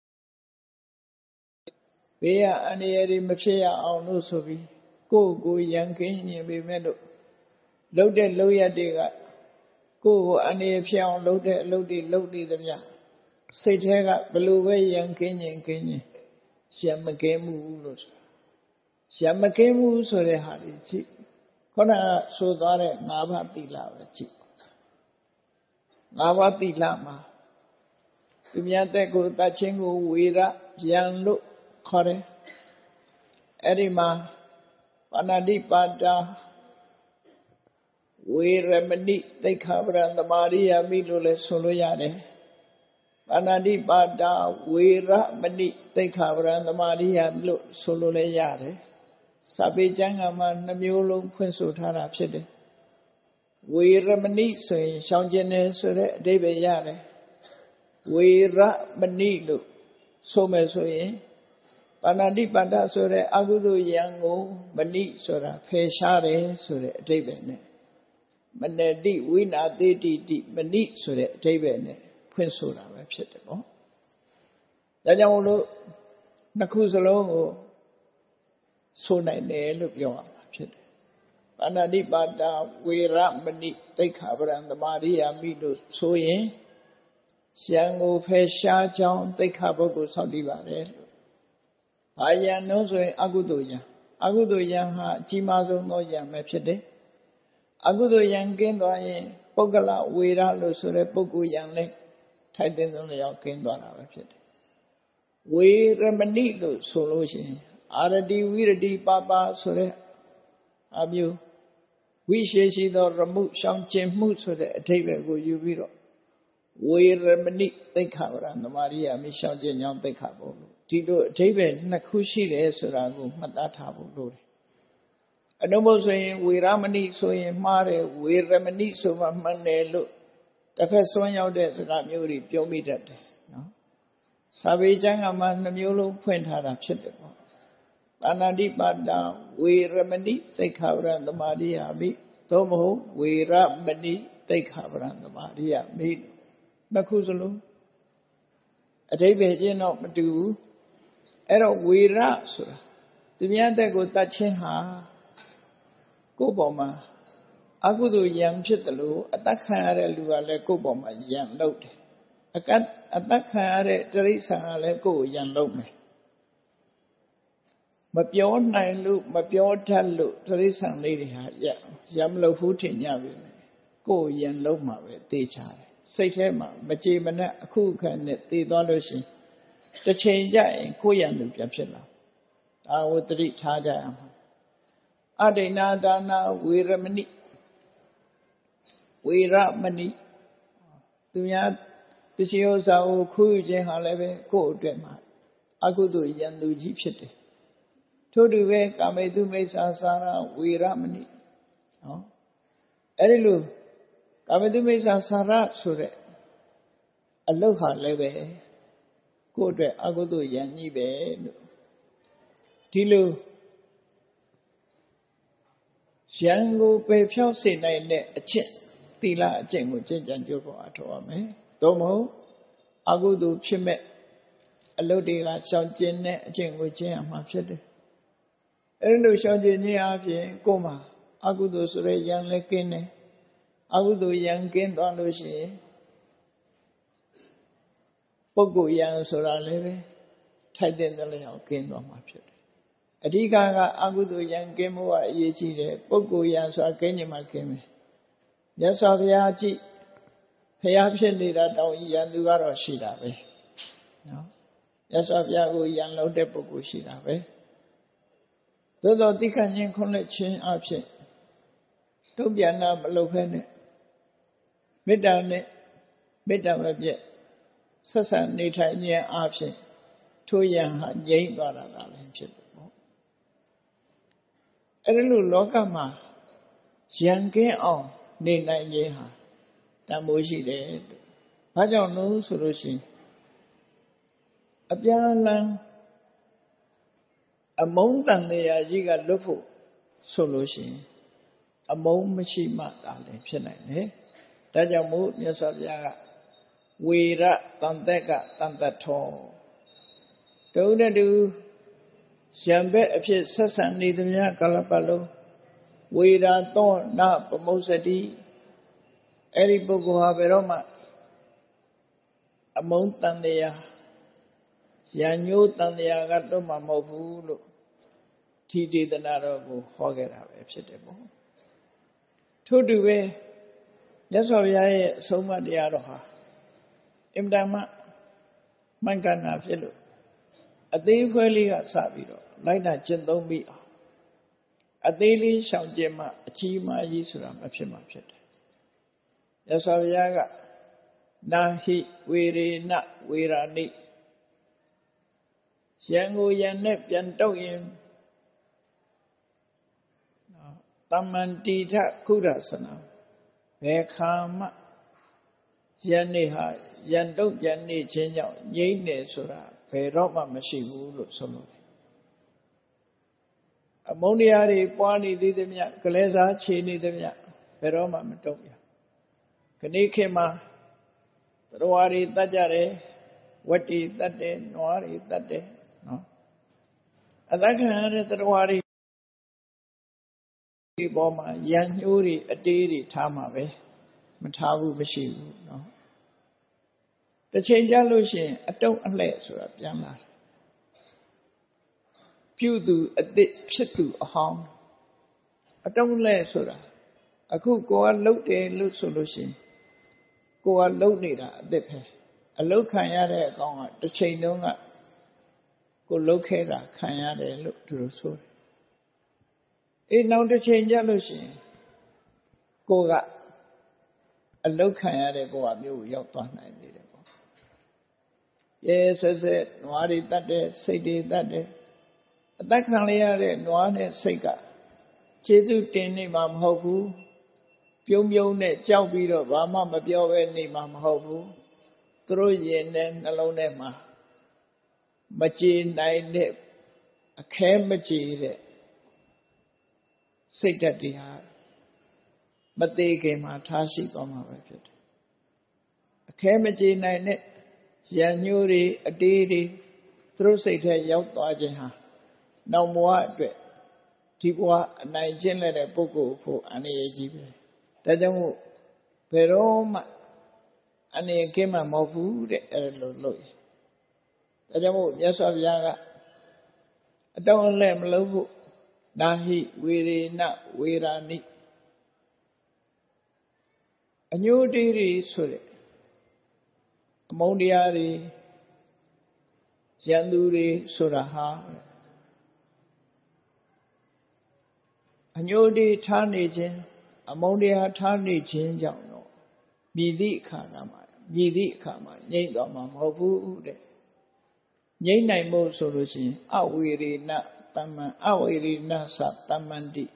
ဘေးရအန္တရာယ်တွေမဖြစ်ရအောင်လို့ဆိုပြီးကိုယ့်ကိုရန်ကင်းညင်ပေမဲ့လို့လှုပ်တဲ့လှုပ်ရတွေကကိုယ့်ကိုအန္တရာယ်ဖြစ်အောင်လှုပ်တဲ့အလုပ်တွေလှုပ်နေသမျှစိတ်ထဲကဘယ်လိုပဲရန်ကင်းညင်ကင်းညင်ရံမကဲမှုလို့ဆိုရံမကဲမှုဆိုတဲ့ဟာတွေကြည့်ခုနကဆိုသွားတဲ့ငါးပါးသီလပဲကြည့်ငါးပါးသီလမှာသူများတဲ့ကိုတတ်ချင်းကိုဝေရရံလို့ခေါ်တယ်အဲ့ဒီမှာပါဏာတိပါတာဝေရမဏိသိက္ခာပဒံသမာရိယာမိလို့လည်းဆိုလို့ရတယ်ပါဏာတိပါတာဝေရမဏိသိက္ခာပဒံသမာရိယာလို့ဆိုလို့လည်းရတယ်စာပေကျမ်းဂန်မှာနှမျိုးလုံးဖွင့်ဆိုထားတာဖြစ်တယ်ဝေရမဏိဆိုရင်ရှောင်ကျင်တယ်ဆိုတဲ့အဓိပ္ပာယ်ရတယ်ဝေရမဏိလို့ဆိုမယ်ဆိုရင်ပါဏာတိပါဒဆိုတဲ့အကုသိုလ်ယံကိုမဏိဆိုတာဖယ်ရှားတယ်ဆိုတဲ့အဓိပ္ပာယ်နဲ့မနတိဝိနာသေတိတိမဏိဆိုတဲ့အဓိပ္ပာယ်နဲ့ဖွင့်ဆိုတာပဲဖြစ်တယ်ပေါ့ဒါကြောင့်လို့နှစ်ခုစလုံးကိုဆိုနိုင်တယ်လို့ပြောရမှာဖြစ်တယ်ပါဏာတိပါဒဝေရမဏိသိက္ခာပဒံသမာရိယာမိလို့ဆိုရင်ရံကိုဖယ်ရှားကြောင်းသိက္ခာပုဂ္ဂိုလ်ဆောက်တည်ပါတယ်လို့ဘာယံလို့ဆိုရင်အကုသိုလ်ယံအကုသိုလ်ယံဟာအကြီးမားဆုံးသောယံပဲဖြစ်တယ်အကုသိုလ်ယံကင်းသွားရင်ပုဂ္ဂလဝေရလို့ဆိုတဲ့ပုဂ္ဂိုလ်ယံလည်းထိုက်တဲ့ဆုံးလျောက်ကင်းသွားတာပဲဖြစ်တယ်ဝေရမဏိလို့ဆိုလို့ရှိရင်အာရတိဝိရတိပါပါဆိုတဲ့အမျိုးဝိရှေရှိသောရမှုရှောင်ကျင်မှုဆိုတဲ့အဓိပ္ပာယ်ကိုယူပြီးတော့ဝေရမဏိသိက္ခာပဒံသမာရိယာမိရှောင်ကျင်ကြောင်းသိက္ခာပုလို့ဒီလိုအဓိပ္ပာယ်နှစ်ခုရှိတယ်ဆိုတာကိုမှတ်သားထားဖို့လိုတယ်အနုဘုဆိုရင်ဝေရမဏိဆိုရင်မှားတယ်ဝေရမဏိဆိုမှမှန်တယ်လို့တစ်ဖက်စွန့်ရောက်တဲ့စကားမျိုးတွေပြောမိတတ်တယ်နော်စာပေကျမ်းကမှနှမျိုးလုံးဖွင့်ထားတာဖြစ်တယ်ပေါ့ပါဏာတိပါဒဝေရမဏိသိက္ခာပဒံသမာရိယာမိသို့မဟုတ်ဝေရမဏိသိက္ခာပဒံသမာရိယာမိနှစ်ခုစလုံးအဓိပ္ပာယ်ချင်းတော့မတူဘူးအဲ့တော့ဝေရဆိုတာသူများတဲ့ကိုတတ်ချင်းဟာကိုယ့်ပေါ်မှာအကုသိုလ်ယံဖြစ်တယ်လို့အတ္တခံရတဲ့လူကလည်းကိုယ့်ပေါ်မှာယံလုပ်တယ်အကတ်အတ္တခံရတဲ့တိရစ္ဆာန်ကလည်းကိုယ့်ကိုယံလုပ်မယ်မပြောနိုင်လို့မပြောတတ်လို့တိရစ္ဆာန်လေးတွေဟာယံယံမလုပ်ဘူးထင်ကြပြီကိုယ့်ယံလုပ်မှာပဲသိချတယ်စိတ်ထဲမှာမကြေမနက်အခုအခါနဲ့သိသွားလို့ရှိရင်တစ်ချိန်ကျရင်ကိုယ့်ယံလူပြန်ဖြစ်လာဒါကိုသတိထားကြရမှာအဒိဏဒါနာဝေရမဏိဝေရမဏိသူများပစ္စည်းဥစ္စာကိုခိုးယူခြင်းဟာလည်းပဲကိုယ့်အတွက်မှာအကုသိုလ်ယံသူကြီးဖြစ်တယ်ထို့တူပဲကာမေတုမိစ္ဆာစာရဝေရမဏိနော်အဲ့ဒီလိုကာမေတုမိစ္ဆာစာရဆိုတဲ့အလုတ်ဟာလည်းပဲကိုယ့်အတွက်အကုသိုလ်ယံကြီးပဲလို့ဒီလိုယံကိုပယ်ဖြောက်စေနိုင်တဲ့အချက်သီလအကျင့်ကိုကျင့်ကြံကြိုးပမ်းအထောက်ရမယ်။သို့မဟုတ်အကုသိုလ်ဖြစ်မဲ့အလုပ်တွေကရှောင်ကျဉ်တဲ့အကျင့်ကိုကျင့်ရမှာဖြစ်တယ်။အဲဒီလိုရှောင်ကျဉ်ခြင်းအပြင်ကိုယ်မှာအကုသိုလ်ဆိုတဲ့ယံလည်းကင်းတယ်။အကုသိုလ်ယံကင်းသွားလို့ရှိရင်ပုဂ္ဂိုလ်ယံဆိုတာလည်းပဲထိုက်တဲ့လျောက်ကင်းသွားမှာဖြစ်တယ်။အဓိကကအကုသိုလ်ယံကင်းဖို့ကအရေးကြီးတယ်ပုဂ္ဂိုလ်ယံဆိုတာကင်းခြင်းမှကင်းမယ်မြတ်စွာဘုရားကြည့်ဘုရားဖြစ်နေတာတောင်ယံသူကတော့ရှိတာပဲနော်မြတ်စွာဘုရားကိုယံလို့တဲ့ပုဂ္ဂိုလ်ရှိတာပဲသို့သောသိက္ခာချင်းခွန်လက်ချင်းအဖြစ်တုံ့ပြန်တာမလုပ်ဖဲနဲ့မေတ္တာနဲ့မေတ္တာမပြတ်ဆက်ဆံနေထိုင်ခြင်းအဖြစ်ထိုယံဟာငြိမ့်သွားတာလည်းဖြစ်တယ်ပေါ့အဲ့ဒီလိုလောကမှာ Yang ke on ne nai yin ha tan mo shi de. Ba jaw lo so lo shin a pyan lan a mong tan ne ya ji ga luat pho so lo shin a mong ma shi ma ta le phit nai ne. Da jaw mo Myat Swa Bya ga we ra tan tat ka tan tat tho. Tou ne tu Yan bet a phit sat san ne themya ka la pat long we ra tho na pamosati. Eri pukkul ha bhe ro ma a mong tan ne ya yan nhyo tan ne ya ka luat ma mho bu lo thi Dedana ro ko ho khe da be phit de po. Tho tu be Myat Swa Bya ye asom mat taya ro ha in tan ma man kan na phit lo a thei phwe le ka sa pi ro lai na chin thong mi aw a thei le shaung chin ma a chi ma ji soda ma phit ma phit de. Myat Swa Bya ka na hi we re na we ra ni yan ko yan ne pyan tauk yin Tamman ti tha khudasana bhe kha ma yan ne ha yan tauk pyan ne chin jaung ngaiñ ne soda bhe ro ma ma shi bu lo so lo. A mongတရားတွေပွားနေသေးသမျှကလဲစားခြေနေသမျှဘယ်တော့မှမတုံ့ပြန်ခဏခေတ်မှာသတ္တဝါတွေတတ်ကြတယ်ဝက်တွေတတ်တယ်နွားတွေတတ်တယ်နော်အသက်ခံရတဲ့သတ္တဝါတွေဒီပေါ်မှာရန်ညှိုးတွေအတေးတွေထားမှာပဲမထားဘူးမရှိဘူးနော်တစ်ချိန်ကြလို့ရှိရင်အတုံးအလှဲ့ဆိုတာပြန်လာတယ်ပြုသူအသစ်ဖြစ်သူအဟောင်းအတုံးလဲဆိုတာအခုကိုကလှုပ်တယ်လို့ဆိုလို့ရှိရင်ကိုကလှုပ်နေတာအသစ်ပဲအလှုပ်ခံရတဲ့အကောင်ကတစ်ချိန်တုန်းကကိုလှုပ်ခဲ့တာခံရတယ်လို့သူတို့ဆိုတယ်အေးနောက်တစ်ချိန်ကြလို့ရှိရင်ကိုကအလှုပ်ခံရတဲ့ကိုကမျိုးကိုရောက်သွားနိုင်သေးတယ်ပေါ့ရဲဆက်ဆက်နွားတွေတတ်တယ်စိတ်တွေတတ်တယ်အသက်ခံရတဲ့နွားနဲ့စိတ်ကကျေးဇူးတင်နေမှာမဟုတ်ဘူးပြုံးပြုံးနဲ့ကြောက်ပြီးတော့ဘာမှမပြောဘဲနေမှာမဟုတ်ဘူးသူတို့ရင်နဲ့နှလုံးထဲမှာမကြည်နိုင်တဲ့အခဲမကြည်တဲ့စိတ်ဓာတ်တွေဟာမသေးခင်မှာထားရှိသွားမှာပဲဖြစ်တယ်အခဲမကြည်နိုင်တဲ့ရန်ညှိုးတွေအတေးတွေသူတို့စိတ်ထဲရောက်သွားခြင်းဟာနောက်ဘဝအတွက်ဒီဘဝအနိုင်ကျင့်တဲ့ပုဂ္ဂိုလ်ဖို့အန္တရာယ်ကြီးပဲဒါကြောင့်မို့ဘယ်တော့မှအန္တရာယ်ကင်းမှာမဟုတ်ဘူးတဲ့အဲ့လိုလို့ဒါကြောင့်မို့မြတ်စွာဘုရားကအတောင်းအလဲမလုပ်ဖို့နာဟိဝေရေနဝေရာနိအညိုတေးတွေဆိုတဲ့အမုန်းတရားတွေရန်သူတွေဆိုတာဟာအညိုတေးထားနေခြင်းအမုန်းတရားထားနေခြင်းကြောင့်တော့မြည်သည့်အခါမှာမြည်သည့်အခါမှာငြိမ့်သွားမှာမဟုတ်ဘူးတဲ့ငြိမ့်နိုင်ဖို့ဆိုလို့ရှိရင်အဝေရေနတမ္မံအဝေရေနသတမ္မန္တိ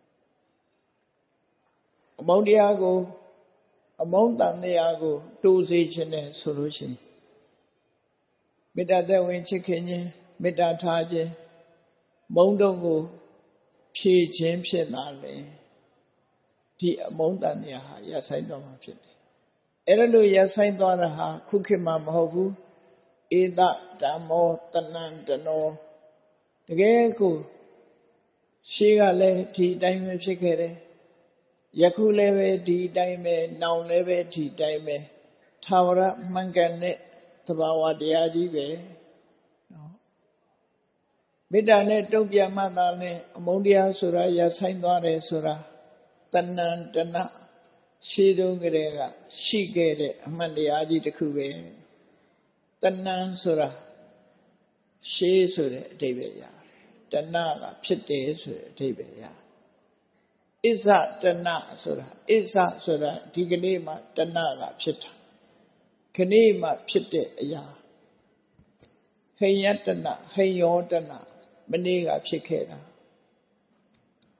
အမုန်းတရားကိုအမုန်းတန်တရားကိုတိုးစေခြင်းနဲ့ဆိုလို့ရှိရင်မေတ္တာသက်ဝင်ချစ်ခင်ခြင်းမေတ္တာထားခြင်းမုန်းတုံးကိုဖြည့်ခြင်းဖြစ်လာလေဒီအမုန်းတန်တရားဟာရပ်ဆိုင်သွားမှာဖြစ်တယ်အဲ့ဒါလို့ရပ်ဆိုင်သွားတာဟာခုခေတ်မှာမဟုတ်ဘူးဧတဓမ္မောတဏံတနောတကယ်ကိုရှေးကလည်းဒီအတိုင်းပဲဖြစ်ခဲ့တယ်ယခုလည်းပဲဒီအတိုင်းပဲနောင်လည်းပဲဒီအတိုင်းပဲသာဝရမှန်ကန်တဲ့သဘာဝတရားကြီးပဲနော်မေတ္တာနဲ့တုံ့ပြန်မှသာလဲအမုန်းတရားဆိုတာရပ်ဆိုင်သွားတယ်ဆိုတာတဏံတဏရှေးတုန်းကတည်းကရှိခဲ့တဲ့အမှန်တရားကြီးတစ်ခုပဲတဏံဆိုတာရှေးဆိုတဲ့အဓိပ္ပာယ်ရတယ်တဏကဖြစ်တယ်ဆိုတဲ့အဓိပ္ပာယ်ရအစ္ဆတဏဆိုတာအစ္ဆဆိုတာဒီကနေ့မှတဏကဖြစ်တာခဏမှဖြစ်တဲ့အရာဟိယတဏဟိယောတဏမနေ့ကဖြစ်ခဲ့တာ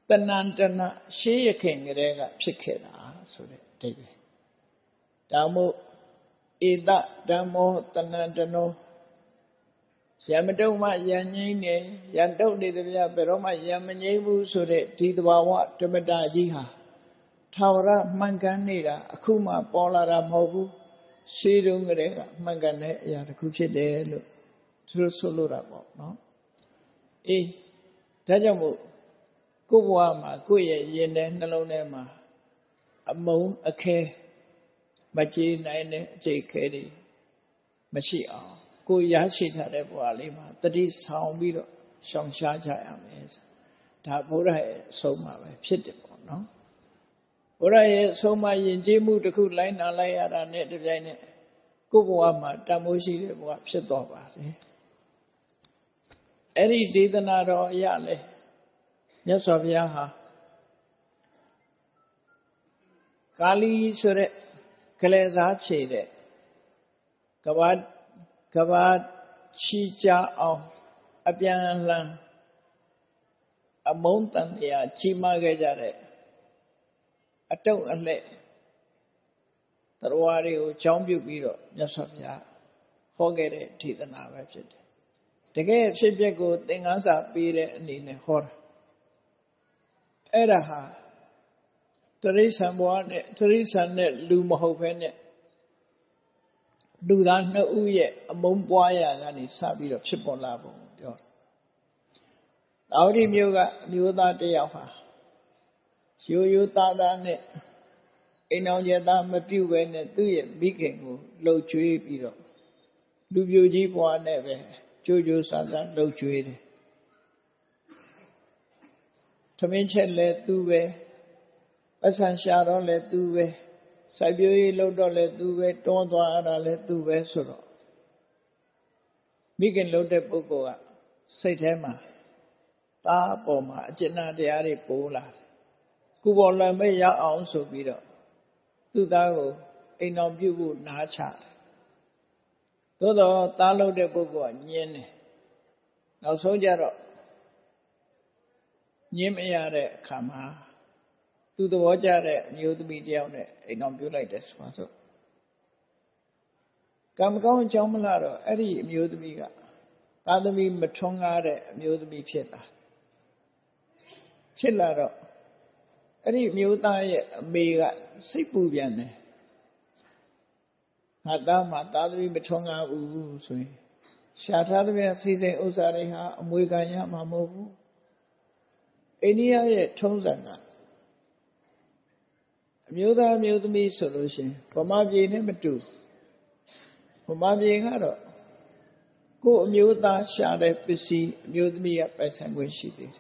Tanantana, she a king, Rega, Pikera, so that David. Damo Ida, Damo, Tanantano, Yamadoma, Yanine, Yando, Nidavia, Beroma, Yamanebu, so that Tidwawa, Tamadajiha, Tawra, Manganida, Akuma, Polara, Mobu, Sidung Rega, Mangane, Yatakuchi de Trusolura, no? E Tajamu. Kuwama, Kuya, Yene, Nalonema, a moon, a care, Machi, Nine, J. Kedi, Machia, Kuyashi, Tarebualima, that is how we Shang Shaja Ames. Tabura, so my pitiful, no? Ora, so my Jimu, the good line, Alaya, and Net of Jane, Kuwama, Tamushi, Wapshetova. Eddie did another Yale. Yes, of Yaha Kali Sure Kalezachi, Kavad Kavad Chicha of Abian Lang, a mountain, ya Chima Gajare, a town and let Tarwari, Chambu Biro, yes, of Yah, forget it, Titana Ratchet. The gay Shibiago thing as a beer and in a horror. Eraha Teresa Moane, Teresa net Lumohovene Dudan no Uye, a Mumboya and his Sabi of Chipolabo. Audi Muga, Muda de Alpha. You you tada net. In on Yadam, a few when a two year beacon, low tree biro. Do you jeep one never? Jojo Santa, low tree. Taminchen let two way, a san shadow let two way, Sabu load let two way, don't let two way solo. Megan loaded Bogoa, say Tema, Ta Poma, Jenna de Ari Pola. Kubola may ya also be the two dago, a no bugle nacha. Todo Talo de Bogoa, Yen. Now so jaro. Yimere Kama to the water, new to be down a non like this. Come go Jomalaro, Eddie mute me. Tadami Matonga, mute me Chilla. Chillaro. Eddie mutai mega Sipubian. Hadama, Tadami Matonga, ooh, sweet. Shatadamia season Uzariha, Muigaya Mamovu. Any Tozanga Muda mute me solution. For my being number two. For my being haro. Go muta shade busy, mute me up as and when she did.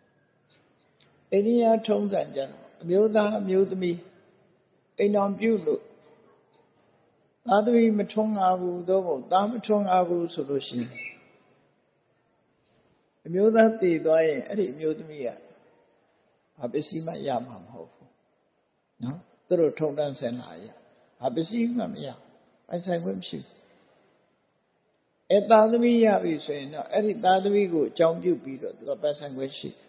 Any Tozanga Muda mute me. A non beautiful. Adwi Matonga Vudo, Damatonga Vu solution. Muda the doy, Eddie mute me. Abisima Yamam Hofu. No? Through Tondan Senaya. Abisima Ya. I say, when she. At Dadami Yavi say, no, Eddie Dadami go, John you beat the best and when she.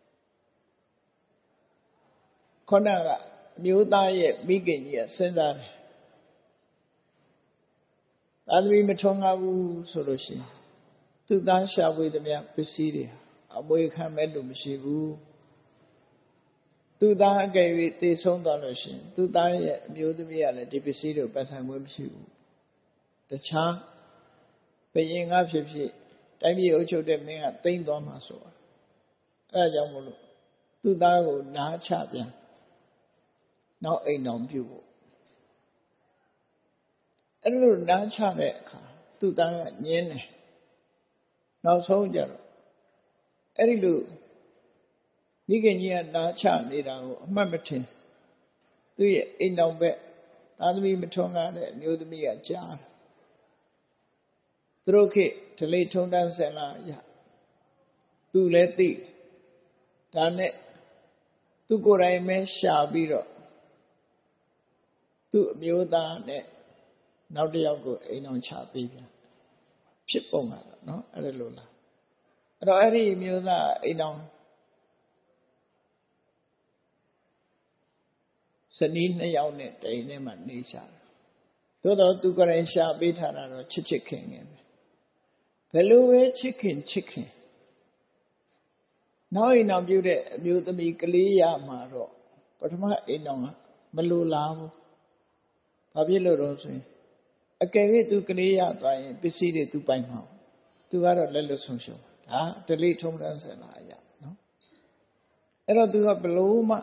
Konaga, Mudaye, Migan, yes, send that. Dadami Matonga solution. To that shall we the Mia Pisidia. Away come and do Mishivu. To that gave it the song donation. To that mute me at a deep city of Basan Wimshu. The charm paying up ship. Time you ocho de me at Ting Domaso. Rajamulu. To that would not chat ya. Now a non pupil. A little not chat to that yen. Now soldier. A little. Nigan ye na cha nida mamatin. Do ye in no bet? Tadmi Matonga, new to me a jar. Troke to lay tone down sella ya. Do let thee. Done it. To go I may shall be ro. To muda net. Now they all go in on chappy. Chiponga, no? A little. Rory muda in on. Sani Nayaw net day name at Nisha. Todo Tukaresha Beta or Chichiking. Below chicken chicken. Now in a beauty, beauty Kalia Maro. But my inong Malula Pabilo Rossi. I gave it to Kalia by Pisidi to Paimao. To other little social. Ah, the late home runs and I. No? Era do a below my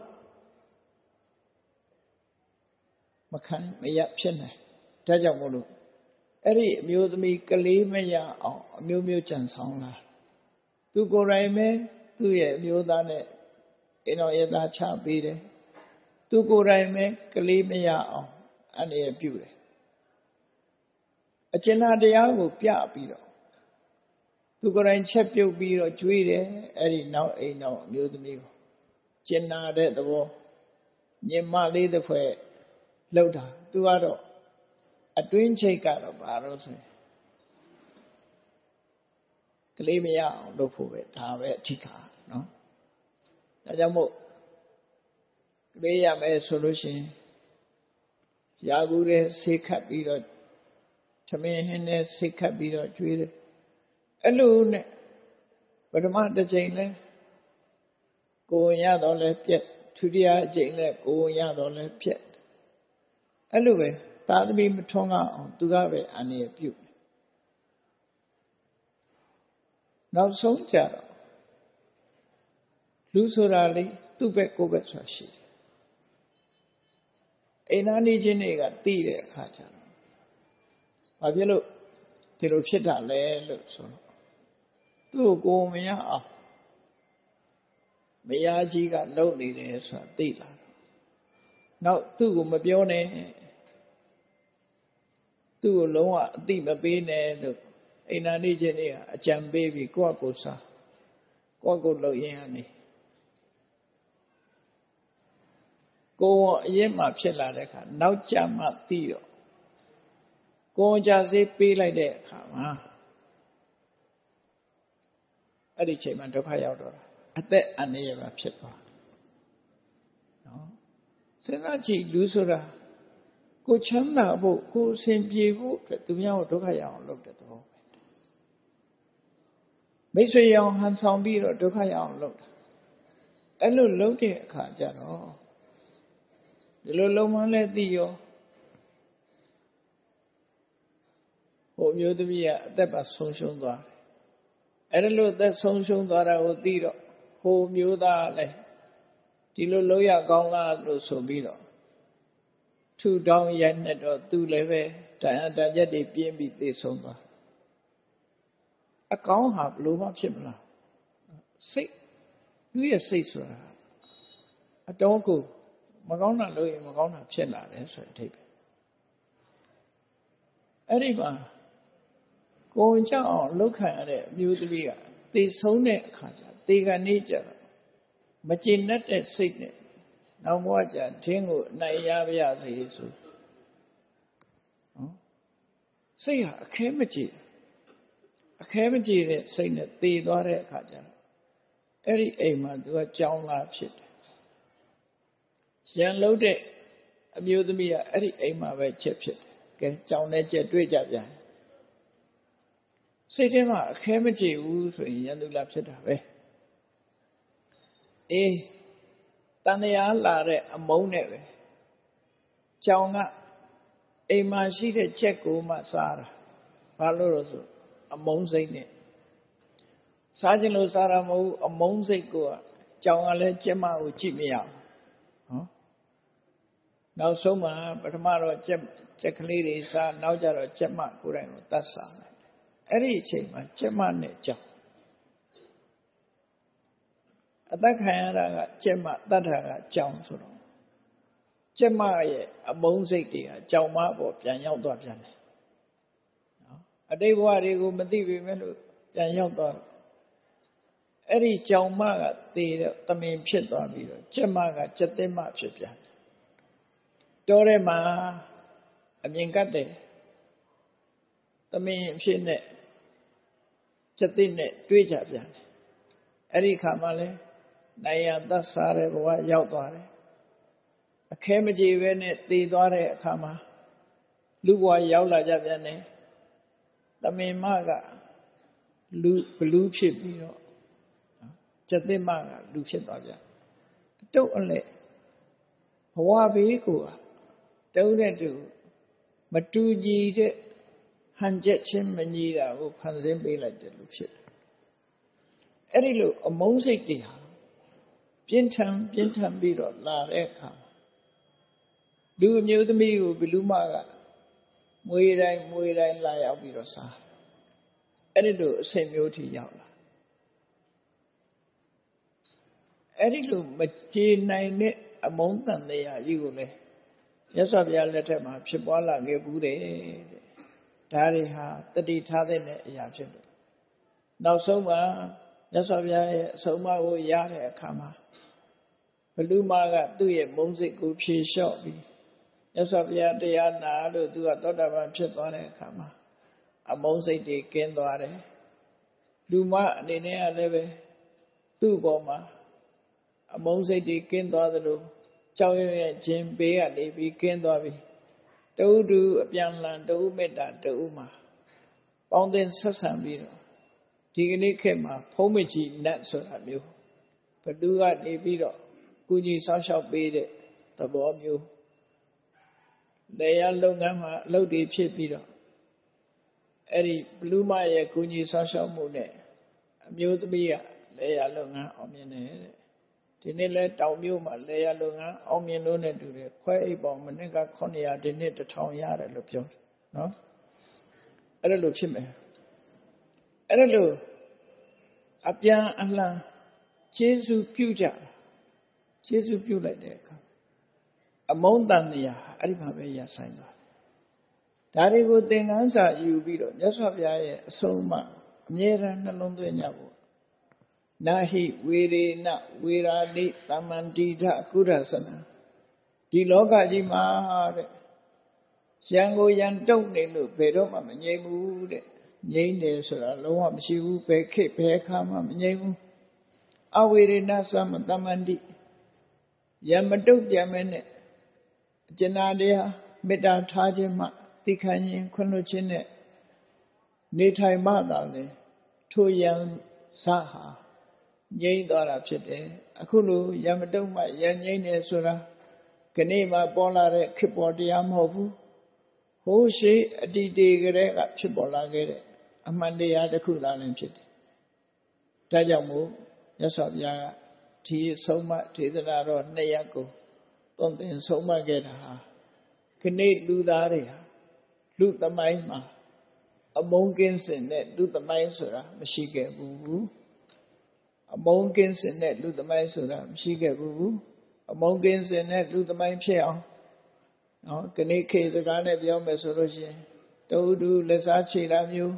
Macan, may up chin. Tajamulu. Eri mute me Kalimaya or Mew Muchan Song. To go Raime, to ye Mudane, in Oyada Chabide. To go Raime, Kalimaya and a beauty. A Chenadea will pia beetle. To go and chap your beetle, Juide, Eri now a no mute me. Chenade the war. Yemali the way. Loda, to Ado. A twin check out of Arrows. Kalimia, look for it, have a tika, no? Najamo Kaya may solution. Yagure, sick up either Tamin, sick up either tweeted. Alone, but a man the jailer going out on left yet, to the jailer going out on left yet. Alone. That be Matonga to Gave and a pew. Now, so Jaro Lusurali, two back over Sashi. In any genega, Tire Kaja. Pavilo, Tirocheta, Le, so. Two go mea. Meaji got loneliness, Tila. Now, two go Mabione. Tu loa ti ma bene lo ina ni je ni a jam baby ko ko sa ko ko lo yin ani ko yin ma phit la de kha naw ja ma ti yo ko ja se pe lai de kha ma ai di chain ma dukha yaw do a tet an ye ma phit twa no sin na chi lu so da Go chanda bo, go send people to me out of Haya looked at all. Make sure young hands on beer or Dokaya looked. A little look at Kajano. The little man let the yo. Hope you to be a deba social bar. And a look that social that I would do. Home you that lay. Tilo loya gong lo so be. Two down yen or two leve, Diana Yeti P M B this over. A cow have blue chimla. Say, do you say so? A don't go. Magona Louis Magona Chilla, that's what tape. Anyway, go and down, look at it, beauty. They so neck, they got nature. Machine net at sickness. Now watch a tingle, Nayavia says. Say a chemistry. A chemistry that saying that they got a kaja. Every aim to a John lap shit. Jan loaded amused me at every aim of a chip shit. Get John Edge to it. Say them a chemistry woos for Yandu lap shit away. Eh. Tania Lare a monere. Chonga a machine check Masara. Paloroso a monsaic. Sergeant Losara mo a monsaic goa. Chonga Gemma with Chimia. Now so ma, but tomorrow check lady sa now jaro Gemma Kuran Tassa. Every chamber, Gemma nature. At that hand, I got Gemma, that I got John Soro. Gemma, a bone safety, a Jama or Daniel Dodgen. A day why they go Madivi Melu, Daniel Dod. Eddie Jama, the main pit on me, Gemma got Jetima Chipian. Dorema, I mean, got there. The main pit net, Jetine, Twijapian. Eddie Kamale. Naya dasare wa yaw tware a Kemaji Vene, the Dore Kama, Luwa Yaula Javane, the Maga, Lu Chip, you know, Jatimaga, Lu Chip Aja. Don't only Hawaii Kua, don't do, but two years, hundred chim and year of Hansen be like the Lu Chip. Erilu, a Mosaic. Pintam, Pintam Biro, La Eka. Do you the me who Bilumaga? Muirai, Muirai, Lai Albirosa. Edido, same beauty Yala. Edido, Machin nine a mountain they are Yule. Yes, of your letter, my Chibola gave Bude. Tariha, the Ditadine Yachid. Now, Soma, yes, of your Soma, Yare, Kama. Pelumaga do a music group she shot me. Yes, of Yadiana to do a daughter of Chetone Kama. A music de Kendore. Luma, Nina Leve, two Boma. A music de Kendore. Chow Jim Bay and they be Kendore. Do do a pianland, do meta, do uma. Bound in Sasambino. Tigani came a pomiji, not so have you. But do that, they beat up. Kuji Sasha beat it, the bomb you. They are low number, low deep ship beat up. Eddie Blue Maya Kuji Sasha Mune. Mute me, they are longer on your name. Didn't let down Muma, they are longer on your name to the quay bomb and nigga Conia didn't the town yard at Lupio. No? I don't look him. I don't know. Apia Allah, Jesus Puja. Jesus feel like that. A mountain there, I remember ya sign. That is good thing answer you beat on. Just have ya so much. Near and along the Yabu. Nahi, weary, not weary, Tamantita, Kudasana. The Loga Jima, Shango Yan don't look, Pedro, and Yamu, Yane, so I love you, Peke, Pekam, Yamu. I weary not some Tamandi. Yamatuk Yamene Janadia, Meda Tajima, Tikani, Konochine, Nitai Madale, two young Saha, Yay Dora Chete, Akulu, Yamaduma, Yan Sura, Kanema Bolare, Kipodiam Hofu, who she a didi Grega Chibola Gere, a Mandia the Kula and Chit. Tajamu, Yasabya. Tea so much, tea that I wrote Nayako. Don't think so much get her. Can they do that? Do the Maima. A monkins in that, do the Maisura, Mashike boo. A monkins in that, do the Maisura, Mashike boo. A monkins in that, do the Maim Shell. No, can they case the gun of your Mesoroshi? Do do Lesachi love you?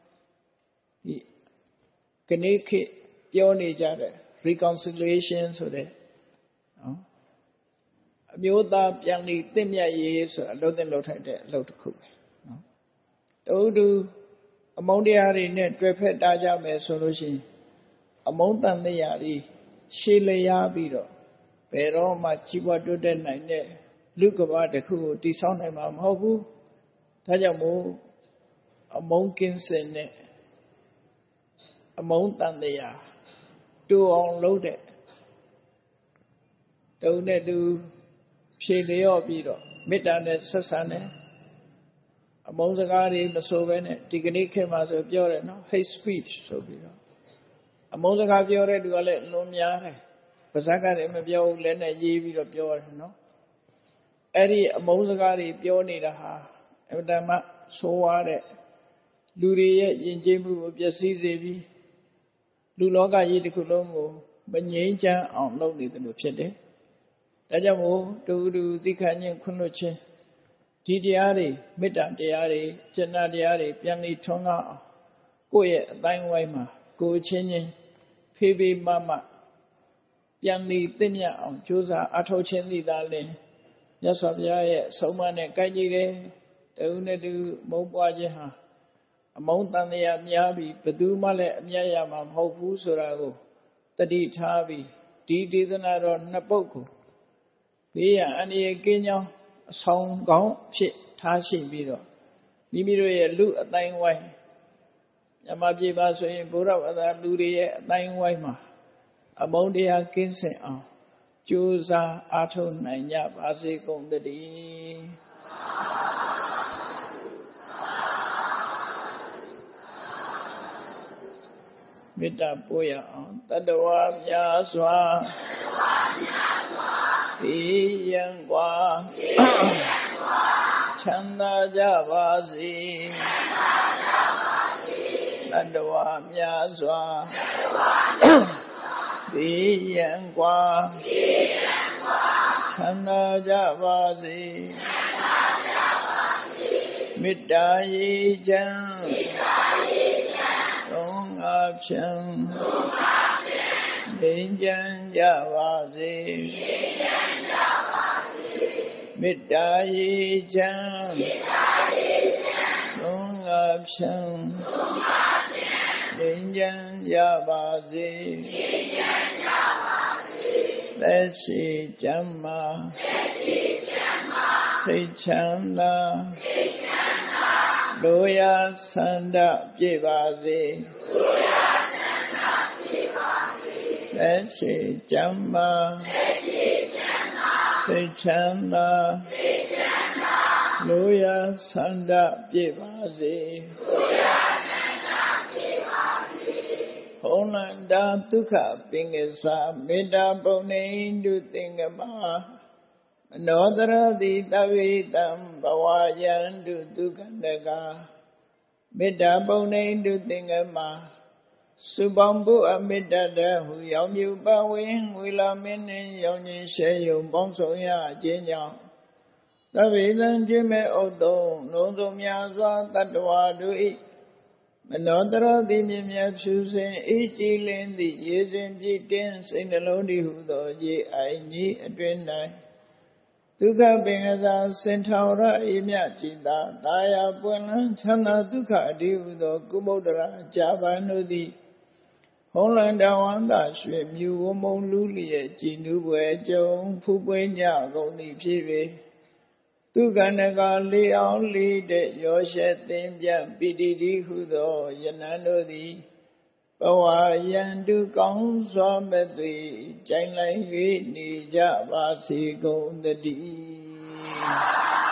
Can they keep your each other? Reconciliation so that Myoda Piani Timya years, a lot and lot at that, lot of cook. Do do among the Ari net, Drepet Daja me solution. Among them the Yari, Shilaya Bido, Pero Machiwa do den night, look about the cool, disown him, I'm hobu, Tajamu, among kins and among them they are. Do all loaded. Don't they do Shileo Bido, Midane Sassane? Among the Gari, the Sovene, Tigani came as a Biore, no, his speech, so be. Among the Gaviore, do a let Lumiare, Pasaka, Mabio, Lena, Yivi of Biore, no? Eddie, among the Gari, Bioni, the Ha, Evdama, Soare, Luria, Yinjimu of Yasizi. Luloga Yitikulongo, Banyaja on lonely the Luchede. Tajamo, do the Canyon Kunoche, Tidiari, Mita Diari, Jena Diari, Piani Tonga, Goye, Dine Waima, Go Chenye, Pibi Mama, Piani Timia on Josa, Ato Chenli Dale, Yasavia, Somane, Kajire, Deune Mobajaha. Among them they are Miabi, Padumale, Miayama, Hofu Surago, Tadi Tabi, Didi the Naro Napoko. ဘေးရန်အန္တရာယ်ကင်းကြောင်းအဆောင်ကောင်းဖြစ်ထားရှိပြီးတော့မိမိတို့ရဲ့လူအတိုင်းဝိုင်းညမပြေပါဆိုရင်ဘုရားဝါဒလူတွေရဲ့အတိုင်းဝိုင်းမှာအမုန်းတရားကင်းစင်အောင်ကြိုးစားအားထုတ်နိုင်ကြပါစေကုန်သတည်းမေတ္တာပို့ရအောင်တတ္တဝါများစွာဒီယံကွာချမ်းသာကြပါစေတတ္တဝါများစွာဒီယံကွာချမ်းသာကြပါစေမေတ္တာရေချမ်းသုံးငါဖြံငြိမ်းချမ်းကြပါစေမေတ္တာရေချမ်းသုံးငါဖြံငြိမ်းချမ်းကြပါစေသက်ရှိကျမ်းမာစိတ်ချမ်းသာလိုရာဆန္ဒပြည့်ပါစေသက်ရှိကျမ်းမာစိတ်ချမ်းသာလိုရာဆန္ဒပြည့်ပါစေဟောနန္တာဒုက္ခပင်္ဂစာမေတ္တာပုံနေတုသင်္ကမမနောတရတိတဝိတံဘဝယန္တုဒုက္ခန္တကမေတ္တာပုံနေတုသင်္ကမစုပေါင်းဖို့အမေတ္တာတဟုရောင်မြူပဝင်းငွေလာမင်းနှင့်ရောင်ခြင်းရှဲယုံပေါင်းဆောင်ရခြင်းကြောင့်သဗ္ဗေသံကျွေးမဲ့ဥတ္တုံလုံးစုံများစွာတတ္တဝါတို့၏မနောတရတိမြင်မြတ်ဖြူစင်အေးကြည်လင်းသည့်ရေစဉ်ပြည့်တင်းစိတ်နှလုံးတည်ဟုသောရေအိုင်ကြီးအတွင်၌ဒုက္ခပင်ကစားစင်ထောရအေးမြကြည်သာတာယာပွင့်လန်းချမ်းသာဒုက္ခအတိဟုသောကုမုဒ္ဒရာကြာပန်တို့သည်ဟုံးလန်တဝန္တာရွှေမြူဝမုံလူလျက်ကြည်နူးပွဲကြုံဖူးပွေးညကုန်သည်ဖြစ်၍ဒုက္ခနကလေးအောင်လေးတဲ့ရောရှက်သင်ပြပိတိတိဟုသောယနံတို့သည်ဘဝယန္တုကောင်းစွာမဲ့သွေကြိုင်လိုက်၍နေကြပါစေကုန်သတည်း